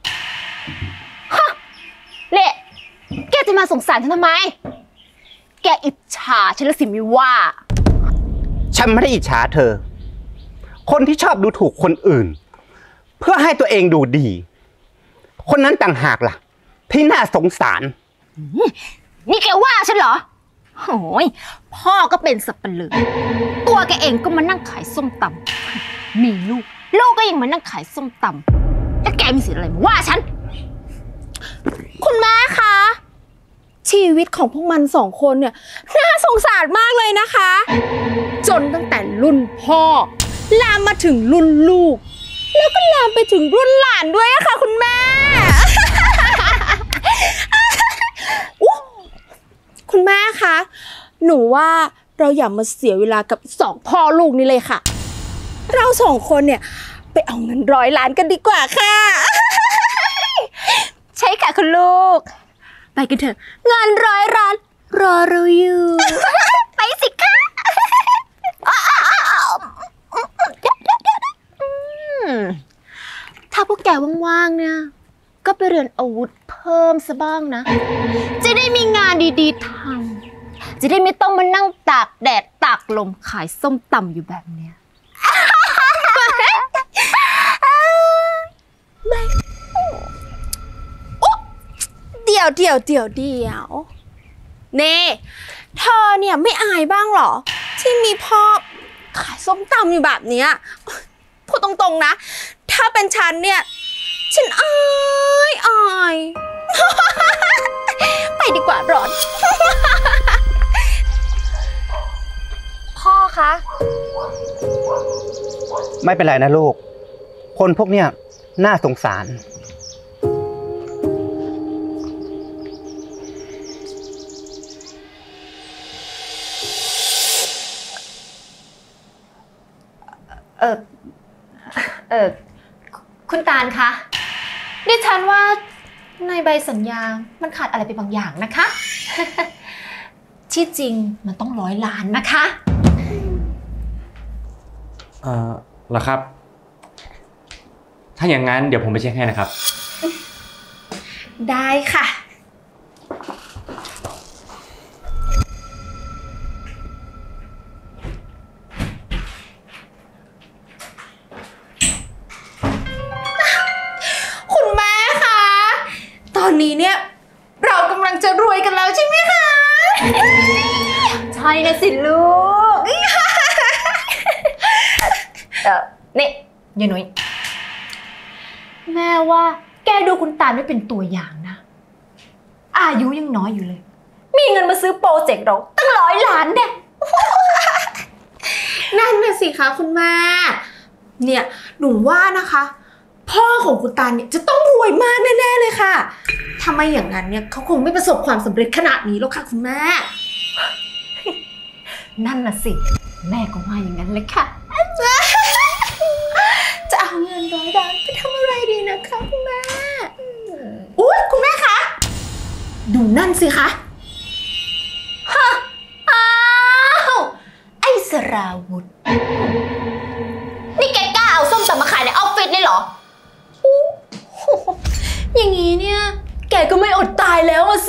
[SPEAKER 8] เละแกจะมาสงสารฉันทำไมแกอิจฉาฉันละสิมิว่า
[SPEAKER 4] ฉันไม่ได้อิจฉาเธอคนที่ชอบดูถูกคนอื่นเพื่อให้ตัวเองดูดีคนนั้นต่างหากล่ะที่น่าสงสาร
[SPEAKER 8] นี่แกว่าฉันเหรอโอ้ยพ่อก็เป็นสับปะเลอตัวแกเองก็มานั่งขายส้มตำมีลูกก็ยังมานั่งขายส้มตำแล้วแกมีสิทธิ์อะไรมาว่าฉัน
[SPEAKER 7] คุณแม่คะชีวิตของพวกมันสองคนเนี่ยน่าสงสารมากเลยนะคะ จนตั้งแต่รุ่นพ่อลามมาถึงรุ่นลูกแล้วก็ลามไปถึงรุ่นหลานด้วยอะค่ะคุณแม่ คุณแม่คะหนูว่าเราอย่ามาเสียเวลากับสองพ่อลูกนี่เลยค่ะเราสองคนเนี่ยไปเอาเงิน100 ล้านกันดีกว่าค่ะ
[SPEAKER 8] ใช่ค่ะคุณลูกไปกันเถอะเงิน100 ล้านรอเราอยู่ ไปสิคะถ้าพวกแกว่างๆเนี่ยก็ไปเรียนอาวุธเพิ่มซะบ้างนะจะได้มีงานดีๆทำจะได้ไม่ต้องมานั่งตากแดดตากลมขายส้มตำอยู่แบบเนี้ย
[SPEAKER 7] เดี๋ยวเน่เธอเนี่ยไม่อายบ้างเหรอที่มีพ่อขายส้มตำอยู่แบบเนี้ยพูดตรงๆนะถ้าเป็นฉันเนี่ยฉันอาย ไปดีกว่าร้อน
[SPEAKER 5] พ่อคะ
[SPEAKER 4] ไม่เป็นไรนะลูก คนพวกเนี้ยน่าสงสาร
[SPEAKER 8] คุณตาลคะดิฉันว่าในใบสัญญามันขาดอะไรไปบางอย่างนะคะ ที่จริงมันต้อง100 ล้านนะคะ
[SPEAKER 3] เหรอครับถ้าอย่างนั้นเดี๋ยวผมไปเช็คให้นะครับ
[SPEAKER 7] ได้ค่ะคุณแม่คะตอนนี้เนี่ยเรากำลังจะรวยกันแล้วใช่ไหมคะ
[SPEAKER 8] ใช่นะสิลูก นี่ยายนุ้ยแม่ว่าแกดูคุณตาลไม่เป็นตัวอย่างนะอายุยังน้อยอยู่เลยมีเงินมาซื้อโปรเจกต์เราตั้ง100 ล้านเนี่ย
[SPEAKER 7] นั่นน่ะสิคะคุณแม่เนี่ยหนูว่านะคะพ่อของคุณตาลเนี่ยจะต้องรวยมากแน่ๆเลยค่ะถ้าไม่อย่างนั้นเนี่ยเขาคงไม่ประสบความสำเร็จขนาดนี้หรอกค่ะคุณแม่
[SPEAKER 8] นั่นน่ะสิแม่ก็ว่าอย่างนั้นเลยค่ะ
[SPEAKER 7] จะเอาเงิน100 ล้านไปทำอะไรดีนะคะคุณแม่อุ๊ยคุณแม่คะดูนั่นสิคะ
[SPEAKER 8] ฮะอ้าวไอ้สราวุธนี่แกกล้าเอาส้มตำมาขายในออฟฟิศนี่เหรออย่างนี้เนี่ยแกก็ไม่อดตายแล้วอะสิ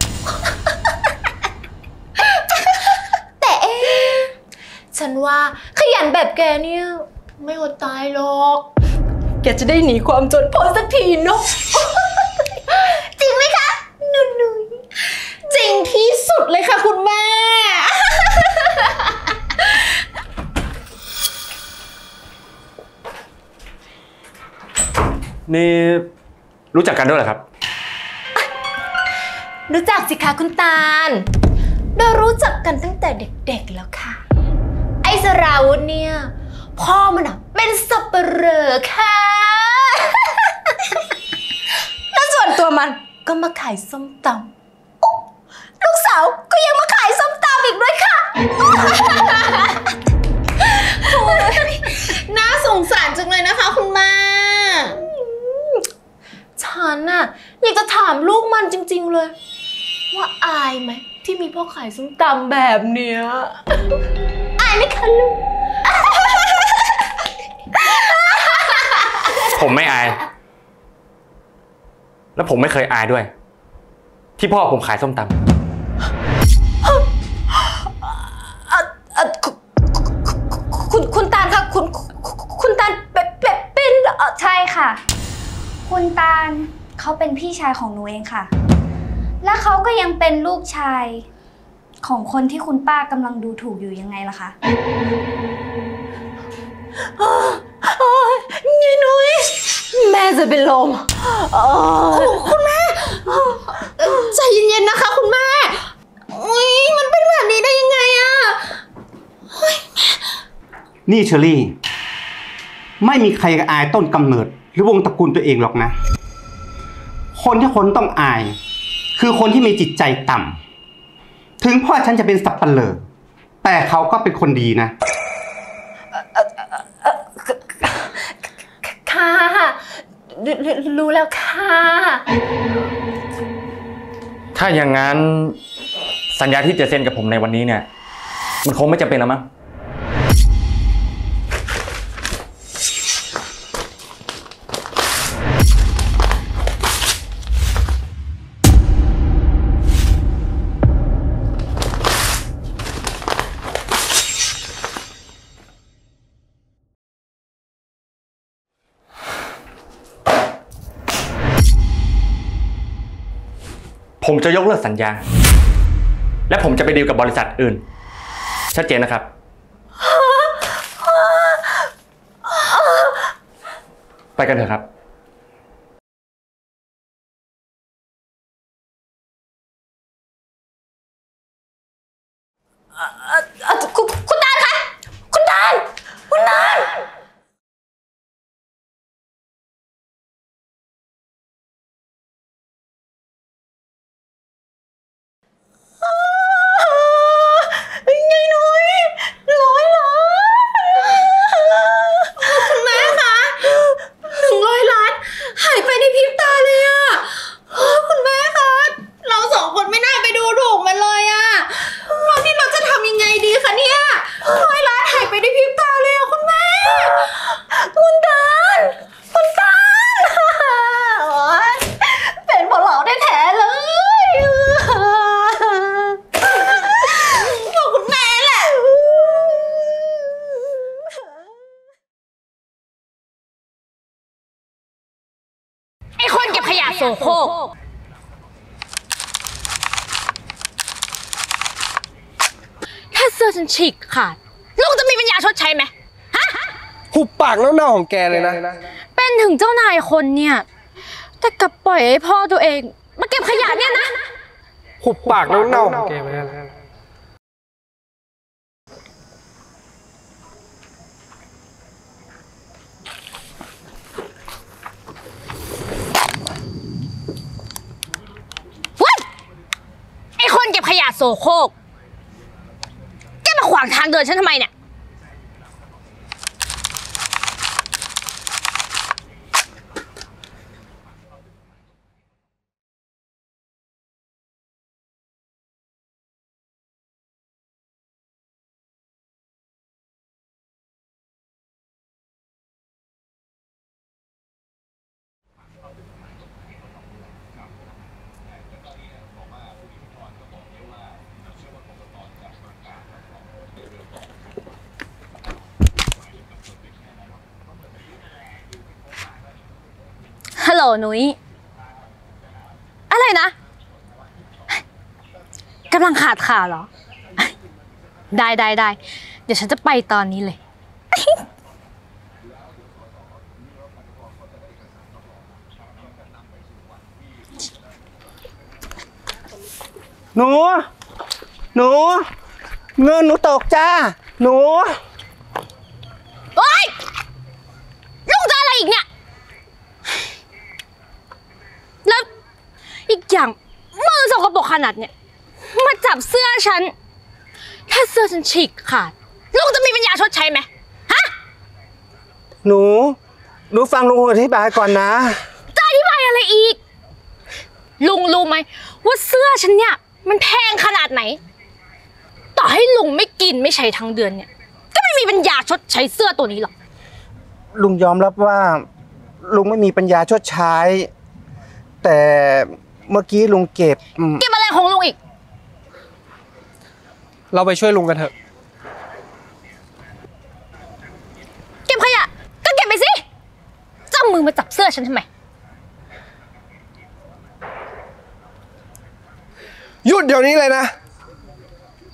[SPEAKER 8] แต่ฉันว่าขยันแบบแกเนี่ยไม่อดตายหรอกแกจะได้หนีความจนพ้นสักทีเนาะ จริงไหมคะนุ้ย
[SPEAKER 7] จริงที่สุดเลยค่ะคุณแม่
[SPEAKER 3] นี่รู้จักกันด้วยเหรอครับ
[SPEAKER 8] รู้จักสิคะคุณตาลเรารู้จักกันตั้งแต่เด็กๆแล้วค่ะไอ้สราวุธเนี่ยพ่อมันเป็นสับปเหร่อค่ะ แล้วส่วนตัวมันก็มาขายส้มตำลูกสาวก็ยังมาขายส้มตำอีกด้วยค่ะ
[SPEAKER 7] น่าสงสารจังเลยนะคะคุณแม่
[SPEAKER 8] ฉันน่ะอยากจะถามลูกมันจริงๆเลยว่าอายไหมที่มีพ่อขายส้มตำแบบเนี้ยอายไหมคะลูก
[SPEAKER 3] ผมไม่อายแล้วผมไม่เคยอายด้วยที่พ่อผมขายส้มตำ
[SPEAKER 8] คุณตาลคะคุณตาลเป็น
[SPEAKER 5] ใช่ค่ะคุณตาลเขาเป็นพี่ชายของหนูเองค่ะและเขาก็ยังเป็นลูกชายของคนที่คุณป้ากำลังดูถูกอยู่ยังไงล่ะคะ
[SPEAKER 8] ยายนุ้ยแม่จะเป็นลมคุณแม่ใจเย็นๆนะคะคุณแม่อุ๊ยมันเป็นแบบนี้ได้ยังไงอะ
[SPEAKER 4] นี่เชอรี่ ไม่มีใครอายต้นกำเนิดหรือวงตระกูลตัวเองหรอกนะ คนที่คนต้องอายคือคนที่มีจิตใจต่ำถึงพ่อฉันจะเป็นสับปะเลอแต่เขาก็เป็นคนดีนะ
[SPEAKER 8] ค่ะรู้แล้วค่ะ
[SPEAKER 3] ถ้าอย่างนั้นสัญญาที่จะเซ็นกับผมในวันนี้เนี่ยมันคงไม่จำเป็นแล้วมั้งผมจะยกเลิกสัญญาและผมจะไปดีลกับบริษัทอื่นชัดเจนนะครับไปกันเถอะครับ
[SPEAKER 8] คุณตาลคะคุณตาลยายนุ้ย100 ล้านคุณแม่คะ100 ล้านหายไปในพริบตาเลยอะคุณแม่คะเรา2 คนไม่น่าไปดูถูกมันเลยอะแล้วนี่เราจะทำยังไงดีคะเนี่ย100 ล้านหายไปในพริบตาเลยอะคุณแม่คุณตาลโอ๊ยเป็นเพราะเราได้แท้เลยบอกคุณแม่แหละไอ้คนเก็บขยะโสโครกถ้าเสื้อฉันฉีกขาดลุงจะมีปัญญาชดใช้ไหมฮะ
[SPEAKER 9] หุบปากแล้วเน่าของแกเลยนะ
[SPEAKER 8] เป็นถึงเจ้านายคนเนี่ยแต่กลับปล่อยให้พ่อตัวเองมาเก็บขยะเนี่ยนะ
[SPEAKER 9] หุบปากแล้วเน่าของแกไปแล้ว
[SPEAKER 8] ไอ้คนเก็บขยะโสโครกแกมาขวางทางเดินฉันทำไมเนี่ยฮัลโหลนุ้ยอะไรนะกำลังขาดข่าวเหรอได้เดี๋ยวฉันจะไปตอนนี้เลย
[SPEAKER 4] หนูเงินหนูตกจ้าหนู
[SPEAKER 8] โอ๊ยลุงจะอะไรอีกเนี่ยแล้วอีกอย่างมือสกปรกขนาดเนี่ยมาจับเสื้อฉันถ้าเสื้อฉันฉีกขาดลุงจะมีปัญญาชดใช้ไหมฮะ
[SPEAKER 4] หนูฟังลุงอธิบายก่อนนะ
[SPEAKER 8] จะอธิบายอะไรอีกลุงรู้ไหมว่าเสื้อฉันเนี่ยมันแพงขนาดไหนต่อให้ลุงไม่กินไม่ใช้ทั้งเดือนเนี่ยก็ไม่มีปัญญาชดใช้เสื้อตัวนี้หรอก
[SPEAKER 4] ลุงยอมรับว่าลุงไม่มีปัญญาชดใช้แต่เมื่อกี้ลุงเก็บ
[SPEAKER 8] อะไรของลุงอีก
[SPEAKER 9] เราไปช่วยลุงกันเถอะ
[SPEAKER 8] เก็บขยะก็เก็บไปสิจ้ามือมาจับเสื้อฉันทำไม
[SPEAKER 9] หยุดเดี๋ยวนี้เลยนะ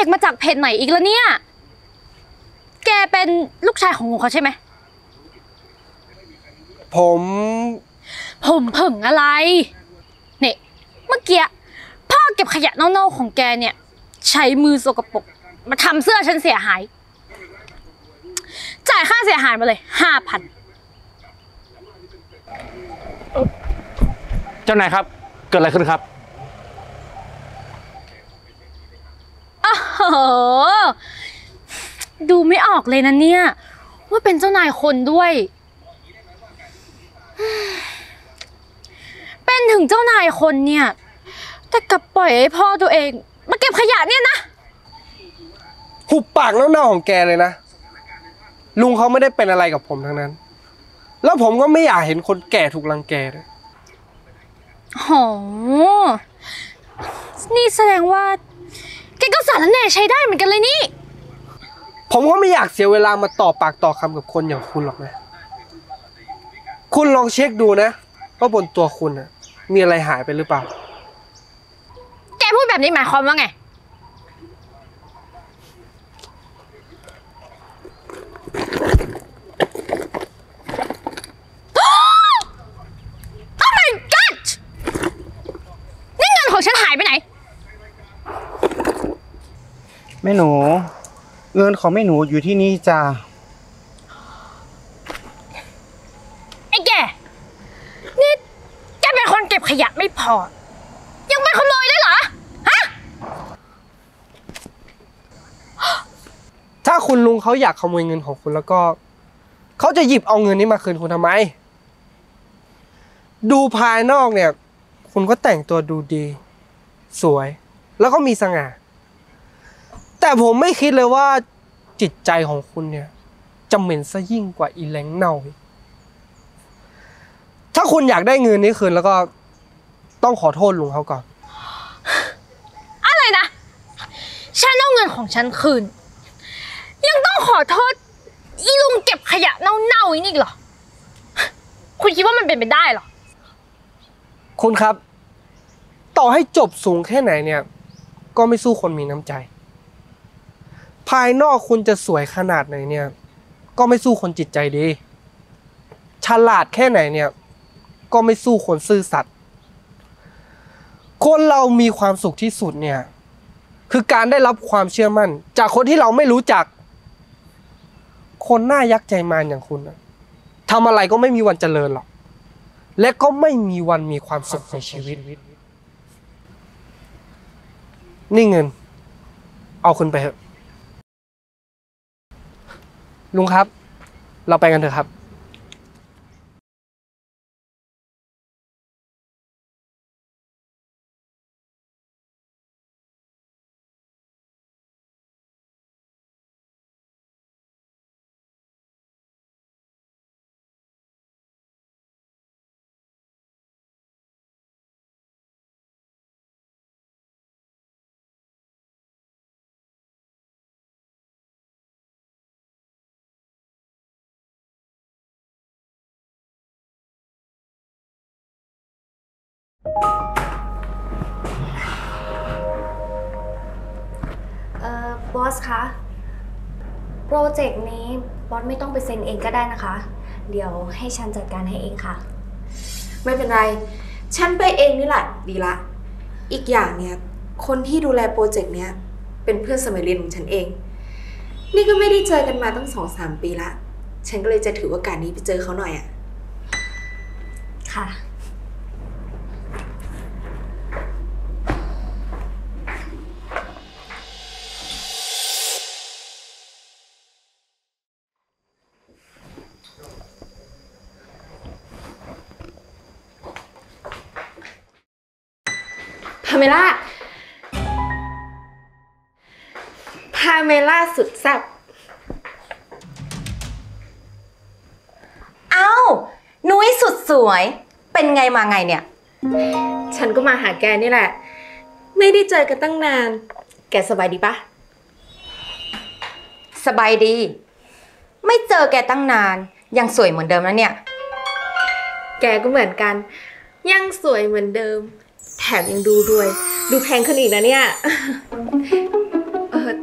[SPEAKER 2] กมาจากเพจไหนอีกแล้วเนี่ยแกเป็นลูกชายของลุงเขาใช่ไหม
[SPEAKER 9] ผม
[SPEAKER 2] เพิ่งอะไรเนี่ยเมื่อกี้พ่อเก็บขยะเน่าๆของแกเนี่ยใช้มือสกปรกมาทำเสื้อฉันเสียหายจ่ายค่าเสียหายมาเลย5,000
[SPEAKER 3] เจ้านายครับเกิดอะไรขึ้นครับ
[SPEAKER 2] โอ้โหดูไม่ออกเลยนะเนี่ยว่าเป็นเจ้านายคนด้วยเป็นถึงเจ้านายคนเนี่ยแต่กลับปล่อยให้พ่อตัวเองมาเก็บขยะเนี่ยนะ
[SPEAKER 9] หุบปากแล้วเน่าของแกเลยนะลุงเขาไม่ได้เป็นอะไรกับผมทั้งนั้นแล้วผมก็ไม่อยากเห็นคนแก่ถูกรังแกด้วย
[SPEAKER 2] โหนี่แสดงว่าแกก็สารแหน่ใช้ได้เหมือนกันเลยนี่
[SPEAKER 9] ผมก็ไม่อยากเสียเวลามาต่อปากต่อคำกับคนอย่างคุณหรอกนะคุณลองเช็คดูนะว่าบนตัวคุณนะมีอะไรหายไปหรือเปล่า
[SPEAKER 2] แกพูดแบบนี้หมายความว่าไงของฉันหายไปไหน
[SPEAKER 4] แม่หนูเงินของแม่หนูอยู่ที่นี่จ้า
[SPEAKER 2] ไอ้แกนี่แกเป็นคนเก็บขยะไม่พอยังเป็นขโมยได้เหรอฮะ
[SPEAKER 9] ถ้าคุณลุงเขาอยากขโมยเงินของคุณแล้วก็เขาจะหยิบเอาเงินนี้มาคืนคุณทำไมดูภายนอกเนี่ยคุณก็แต่งตัวดูดีสวยแล้วก็มีสง่าแต่ผมไม่คิดเลยว่าจิตใจของคุณเนี่ยจะเหม็นซะยิ่งกว่าอีแหลงเน่าถ้าคุณอยากได้เงินนี้คืนแล้วก็ต้องขอโทษลุงเขาก่อน
[SPEAKER 2] อะไรนะฉันเอาเงินของฉันคืนยังต้องขอโทษอีลุงเก็บขยะเน่าๆนี่อีกเหรอคุณคิดว่ามันเป็นไปได้เหรอ
[SPEAKER 9] คุณครับต่อให้จบสูงแค่ไหนเนี่ยก็ไม่สู้คนมีน้ำใจภายนอกคุณจะสวยขนาดไหนเนี่ยก็ไม่สู้คนจิตใจดีฉลาดแค่ไหนเนี่ยก็ไม่สู้คนซื่อสัตย์คนเรามีความสุขที่สุดเนี่ยคือการได้รับความเชื่อมั่นจากคนที่เราไม่รู้จักคนหน้ายักษ์ใจมารอย่างคุณทำอะไรก็ไม่มีวันเจริญหรอกและก็ไม่มีวันมีความสุขในชีวิตนี่เงินเอาคุณไปเถอะลุงครับเราไปกันเถอะครับ
[SPEAKER 5] บอสคะโปรเจกต์นี้บอสไม่ต้องไปเซ็นเองก็ได้นะคะเดี๋ยวให้ฉันจัดการให้เองค่ะ
[SPEAKER 7] ไม่เป็นไรฉันไปเองนี่แหละดีละอีกอย่างเนี่ยคนที่ดูแลโปรเจกต์เนี้ยเป็นเพื่อนสมัยเรียนของฉันเองนี่ก็ไม่ได้เจอกันมาตั้ง 2-3 ปีละฉันก็เลยจะถือโอกาสนี้ไปเจอเขาหน่อยอ่ะ
[SPEAKER 5] ค่ะ
[SPEAKER 7] พาเมล่าสุดแซ่บ
[SPEAKER 8] เอ้านุ้ยสุดสวยเป็นไงมาไงเนี่ย
[SPEAKER 7] ฉันก็มาหาแกนี่แหละไม่ได้เจอกันตั้งนานแกสบายดีปะ
[SPEAKER 8] สบายดีไม่เจอแกตั้งนานยังสวยเหมือนเดิมนะเนี่ย
[SPEAKER 7] แกก็เหมือนกันยังสวยเหมือนเดิมแถมยังดูรวยดูแพงขึ้นอีกนะเนี่ย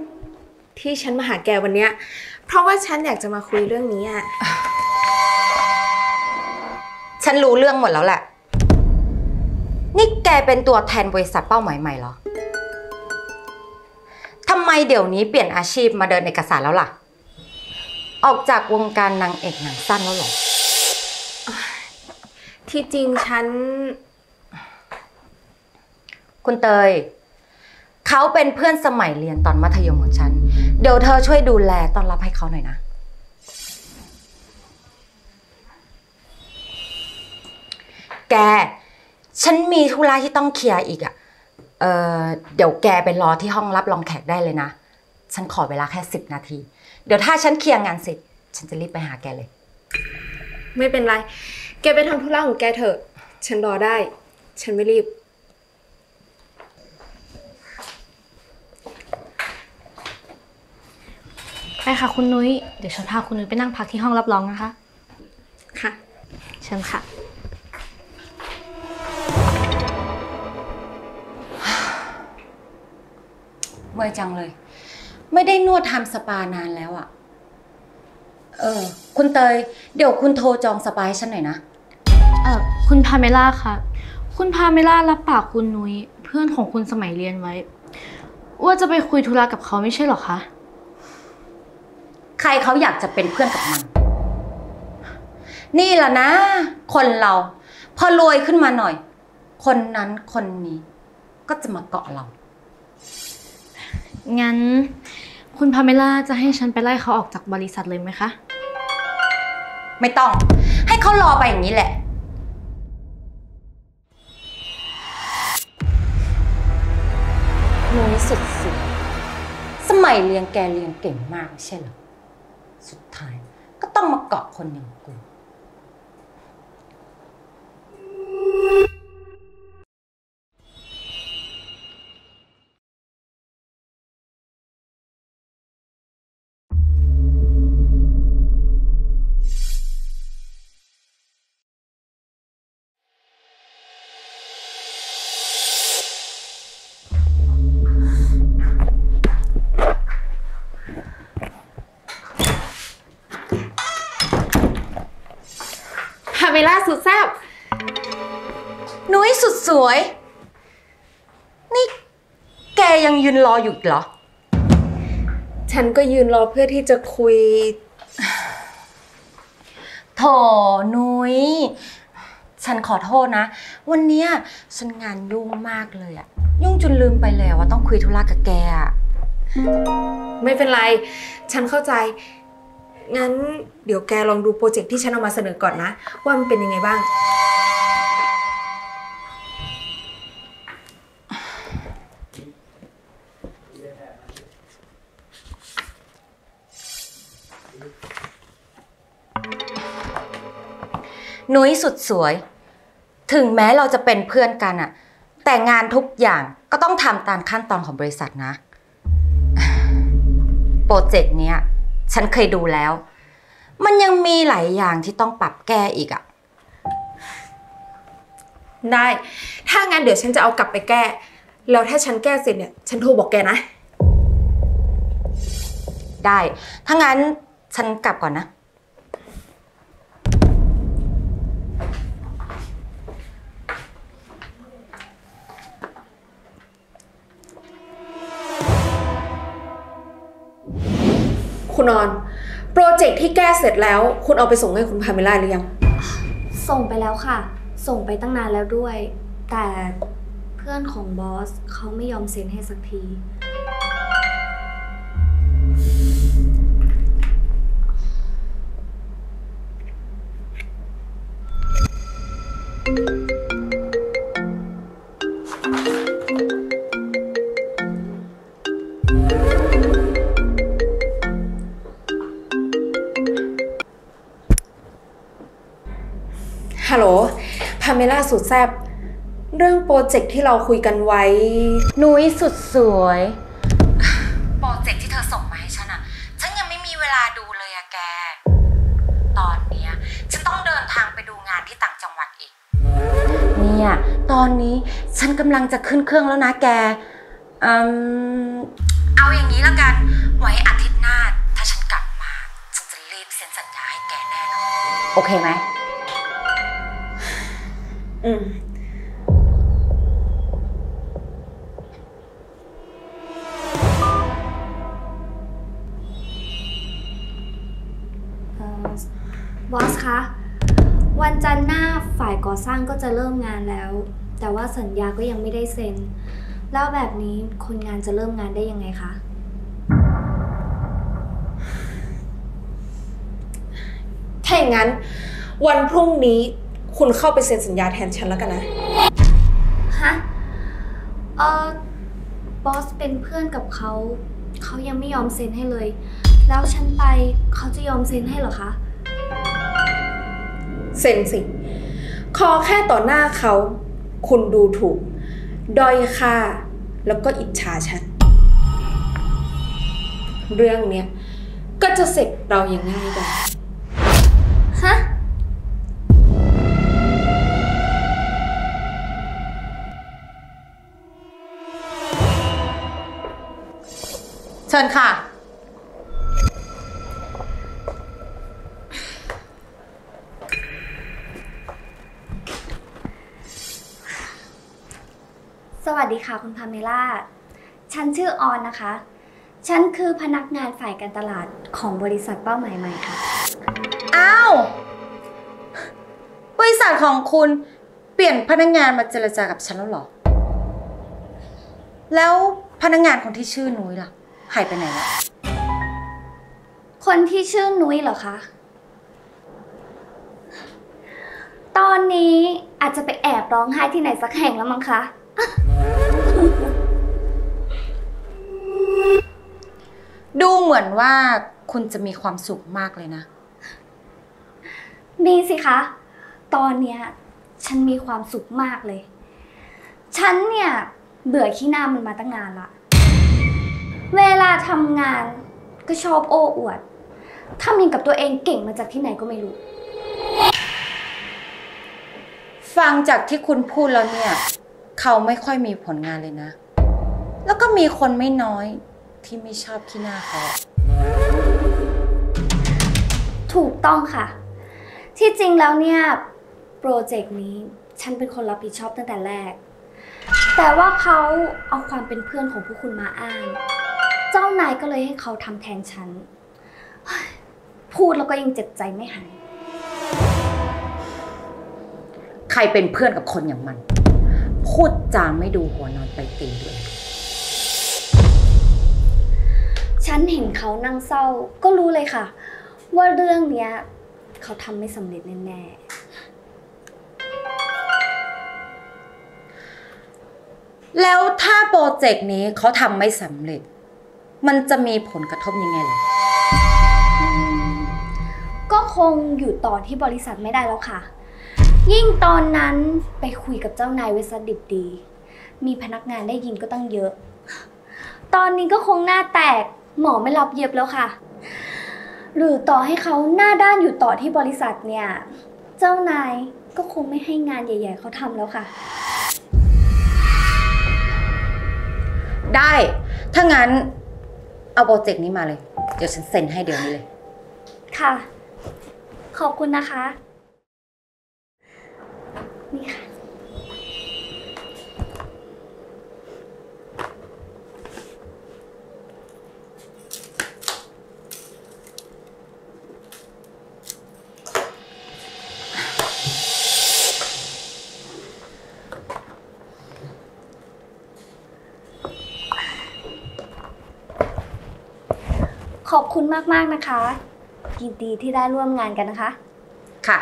[SPEAKER 7] ที่ฉันมาหาแกวันเนี้ยเพราะว่าฉันอยากจะมาคุยเรื่องนี้อะ
[SPEAKER 8] ฉันรู้เรื่องหมดแล้วแหละนี่แกเป็นตัวแทนบริษัทเป้าหมายใหม่เหรอทำไมเดี๋ยวนี้เปลี่ยนอาชีพมาเดินเอกสารแล้วล่ะออกจากวงการนางเอกหนังสั้นแล้วเหรอ
[SPEAKER 7] ที่จริงฉัน
[SPEAKER 8] คุณเตยเขาเป็นเพื่อนสมัยเรียนตอนมัธยมของฉันเดี๋ยวเธอช่วยดูแลต้อนรับให้เขาหน่อยนะแกฉันมีธุระที่ต้องเคลียร์อีกอ่ะเดี๋ยวแกไปรอที่ห้องรับรองแขกได้เลยนะฉันขอเวลาแค่10 นาทีเดี๋ยวถ้าฉันเคลียร์งานเสร็จฉันจะรีบไปหาแกเลย
[SPEAKER 7] ไม่เป็นไรแกไปทำธุระของแกเถอะฉันรอได้ฉันไม่รีบ
[SPEAKER 2] ไปค่ะคุณนุ้ยเดี๋ยวฉันพาคุณนุ้ยไปนั่งพักที่ห้องรับรองนะคะ
[SPEAKER 7] ค่ะ
[SPEAKER 2] เชิญค่ะ
[SPEAKER 8] เมื่อยจังเลยไม่ได้นวดทำสปานานแล้วอ่ะคุณเตยเดี๋ยวคุณโทรจองสปาให้ฉันหน่อยนะ
[SPEAKER 2] คุณพาเมล่าค่ะคุณพาเมล่ารับปากคุณนุ้ยเพื่อนของคุณสมัยเรียนไว้ว่าจะไปคุยธุระกับเขาไม่ใช่หรอคะ
[SPEAKER 8] ใครเขาอยากจะเป็นเพื่อนกับมันนี่แหละนะคนเราพอรวยขึ้นมาหน่อยคนนั้นคนนี้ก็จะมาเกาะเรา
[SPEAKER 2] งั้นคุณพาเมล่าจะให้ฉันไปไล่เขาออกจากบริษัทเลยไหมคะ
[SPEAKER 8] ไม่ต้องให้เขารอไปอย่างนี้แหละนุ้ยสุดๆสมัยเรียนแกเรียนเก่งมากไม่ใช่เหรอสุดท้ายก็ต้องมาเกาะคนอย่างกู
[SPEAKER 7] พาเมล่าสุดแซ่บ
[SPEAKER 8] นุ้ยสุดสวยนี่แกยังยืนรออยู่เหรอ
[SPEAKER 7] ฉันก็ยืนรอเพื่อที่จะคุย
[SPEAKER 8] โถนุ้ยฉันขอโทษนะวันนี้ฉันงานยุ่งมากเลยอะยุ่งจนลืมไปแล้วว่าต้องคุยธุระกับแกอะ
[SPEAKER 7] ไม่เป็นไรฉันเข้าใจงั้นเดี๋ยวแกลองดูโปรเจกต์ที่ฉันเอามาเสนอก่อนนะว่ามันเป็นยังไงบ้าง
[SPEAKER 8] นุ้ยสุดสวยถึงแม้เราจะเป็นเพื่อนกันอะแต่งานทุกอย่างก็ต้องทำตามขั้นตอนของบริษัทนะโปรเจกต์เนี้ยฉันเคยดูแล้วมันยังมีหลายอย่างที่ต้องปรับแก้อีกอะ
[SPEAKER 7] ได้ถ้างั้นเดี๋ยวฉันจะเอากลับไปแก้แล้วถ้าฉันแก้เสร็จเนี่ยฉันโทรบอกแกนะ
[SPEAKER 8] ได้ถ้างั้นฉันกลับก่อนนะ
[SPEAKER 7] คุณนอนโปรเจกต์ที่แก้เสร็จแล้วคุณเอาไปส่งให้คุณพาเมล่าหรือยัง
[SPEAKER 5] ส่งไปแล้วค่ะส่งไปตั้งนานแล้วด้วยแต่เพื่อนของบอสเขาไม่ยอมเซ็นให้สักที
[SPEAKER 7] ฮัลโหลพาเมล่าสุดแซ่บเรื่องโปรเจกต์ที่เราคุยกันไว้
[SPEAKER 8] นุ้ยสุดสวยโปรเจกต์ที่เธอส่งมาให้ฉันอะฉันยังไม่มีเวลาดูเลยอะแกตอนเนี้ยฉันต้องเดินทางไปดูงานที่ต่างจังหวัดอีกเนี่ยตอนนี้ฉันกำลังจะขึ้นเครื่องแล้วนะแกเอาอย่างนี้ละกันไว้อาทิตย์หน้าถ้าฉันกลับมาฉันจะรีบเซ็นสัญญาให้แกแน่นอนโอเคไหม
[SPEAKER 5] บอสคะ วันจันทร์หน้าฝ่ายก่อสร้างก็จะเริ่มงานแล้ว แต่ว่าสัญญาก็ยังไม่ได้เซ็น แล้วแบบนี้คนงานจะเริ่มงานได้ยังไงคะ
[SPEAKER 7] ถ้าอย่างนั้นวันพรุ่งนี้คุณเข้าไปเซ็นสัญญาแทนฉันแล้วกันนะ
[SPEAKER 5] ฮะ บอสเป็นเพื่อนกับเขา เขายังไม่ยอมเซ็นให้เลย แล้วฉันไปเขาจะยอมเซ็นให้เหรอคะ
[SPEAKER 7] เซ็นสิ ขอแค่ต่อหน้าเขาคุณดูถูกด้อยค่าแล้วก็อิจฉาฉัน เรื่องเนี้ยก็จะเสร็จเราอย่างง่ายดาย
[SPEAKER 5] ฮะ
[SPEAKER 8] เชิญค่ะ
[SPEAKER 5] สวัสดีค่ะคุณพาเมล่า ฉันชื่อออนนะคะ ฉันคือพนักงานฝ่ายการตลาดของบริษัทเป้าหมายใหม่ค่ะ
[SPEAKER 8] อ้าวบริษัทของคุณเปลี่ยนพนักงานมาเจรจากับฉันแล้วเหรอแล้วพนักงานคนที่ชื่อนุ้ยล่ะหายไปไหนแล้ว
[SPEAKER 5] คนที่ชื่อนุ้ยเหรอคะ ตอนนี้อาจจะไปแอบร้องไห้ที่ไหนสักแห่งแล้วมั้งคะ
[SPEAKER 8] ดูเหมือนว่าคุณจะมีความสุขมากเลยนะ
[SPEAKER 5] มีสิคะ ตอนเนี้ยฉันมีความสุขมากเลย ฉันเนี่ยเบื่อขี้หน้ามันมาตั้งนานละ เวลาทำงานก็ชอบโอ้อวดทำอย่างกับตัวเองเก่งมาจากที่ไหนก็ไม่รู้
[SPEAKER 8] ฟังจากที่คุณพูดแล้วเนี่ยเขาไม่ค่อยมีผลงานเลยนะแล้วก็มีคนไม่น้อยที่ไม่ชอบขี้หน้าเขา
[SPEAKER 5] ถูกต้องค่ะ ที่จริงแล้วเนี่ยโปรเจกต์นี้ฉันเป็นคนรับผิดชอบตั้งแต่แรก แต่ว่าเขาเอาความเป็นเพื่อนของพวกคุณมาอ้างเจ้านายก็เลยให้เขาทำแทนฉัน พูดแล้วก็ยังเจ็บใจไม่หาย
[SPEAKER 8] ใครเป็นเพื่อนกับคนอย่างมันพูดจาไม่ดูหัวนอนไปตีนด้วย
[SPEAKER 5] ฉันเห็นเขานั่งเศร้าก็รู้เลยค่ะ ว่าเรื่องเนี้ยเขาทำไม่สำเร็จแน่
[SPEAKER 8] ๆแล้วถ้าโปรเจกต์นี้เขาทำไม่สำเร็จมันจะมีผลกระทบยังไงเหรอ
[SPEAKER 5] ก็คงอยู่ต่อที่บริษัทไม่ได้แล้วค่ะ ยิ่งตอนนั้นไปคุยกับเจ้านายไว้ซะดิบดี มีพนักงานได้ยินก็ตั้งเยอะ ตอนนี้ก็คงหน้าแตกหมอไม่รับเย็บแล้วค่ะ หรือต่อให้เขาหน้าด้านอยู่ต่อที่บริษัทเนี่ยเจ้านายก็คงไม่ให้งานใหญ่ๆเขาทำแล้วค่ะ
[SPEAKER 8] ได้ถ้างั้นเอาโปรเจกต์นี้มาเลยเดี๋ยวฉันเซ็นให้เดี๋ยวนี้เลย
[SPEAKER 5] ค่ะ ขอบคุณนะคะนี่ค่ะ ขอบคุณมากๆนะคะยินดีที่ได้ร่วมงานกันนะคะ
[SPEAKER 8] ค่ะ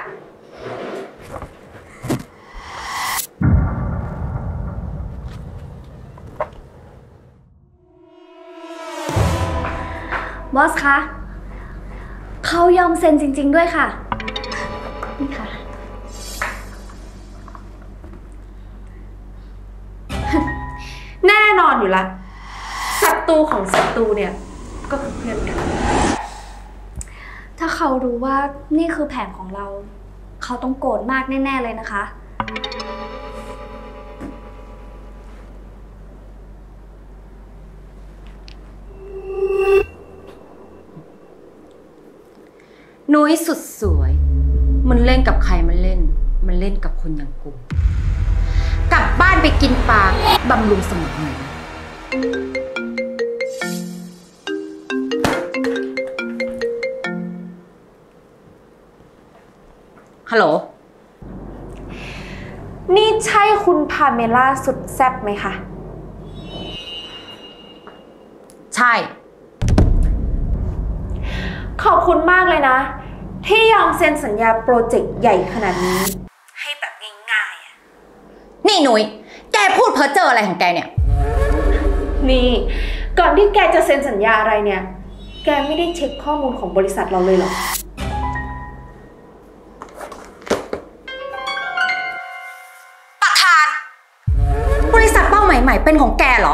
[SPEAKER 5] บอสคะเขายอมเซ็นจริงๆด้วยค่ะนี่ค่ะ
[SPEAKER 7] แน่นอนอยู่ละศัตรูของศัตรูเนี่ยก็คือเพื่อนกัน
[SPEAKER 5] ถ้าเขารู้ว่านี่คือแผนของเราเขาต้องโกรธมากแน่ๆเลยนะคะ
[SPEAKER 8] นุ้ยสุดสวยมันเล่นกับใครมันเล่นกับคนอย่างกูกลับบ้านไปกินปลาบำรุงสมองหน่อยนะฮัลโหล
[SPEAKER 7] นี่ใช่คุณพาเมล่าสุดแซ่บไหมคะ
[SPEAKER 8] ใช่
[SPEAKER 7] ขอบคุณมากเลยนะ ที่ยอมเซ็นสัญญาโปรเจกต์ใหญ่ขนาดนี้ ให้แบบง่ายๆ
[SPEAKER 8] นี่นุ้ยแกพูดเพ้อเจ้ออะไรของแกเนี่ย
[SPEAKER 7] นี่ก่อนที่แกจะเซ็นสัญญาอะไรเนี่ย แกไม่ได้เช็คข้อมูลของบริษัทเราเลยเหรอ
[SPEAKER 8] ประธาน บริษัทเป้าหมายใหม่เป็นของแกเหรอ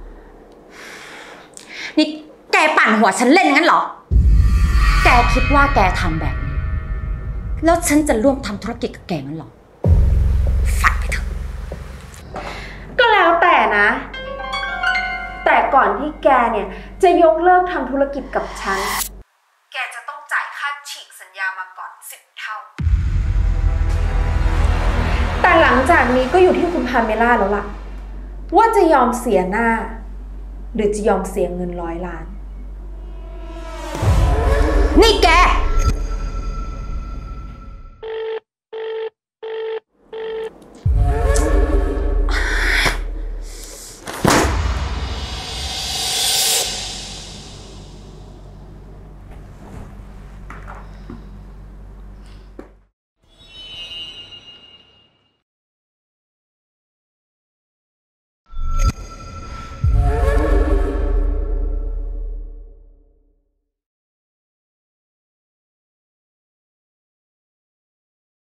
[SPEAKER 8] นี่แกปั่นหัวฉันเล่นงั้นเหรอ แกคิดว่าแกทำแบบนี้แล้วฉันจะร่วมทำธุรกิจกับแกงั้นเหรอฝันไปเถอะ
[SPEAKER 7] ก็แล้วแต่นะ แต่ก่อนที่แกเนี่ยจะยกเลิกทำธุรกิจกับฉัน แกจะต้องจ่ายค่าฉีกสัญญามาก่อน10 เท่า แต่หลังจากนี้ก็อยู่ที่คุณพาเมล่าแล้วล่ะ ว่าจะยอมเสียหน้า หรือจะยอมเสียเงิน100 ล้าน
[SPEAKER 8] นี่แก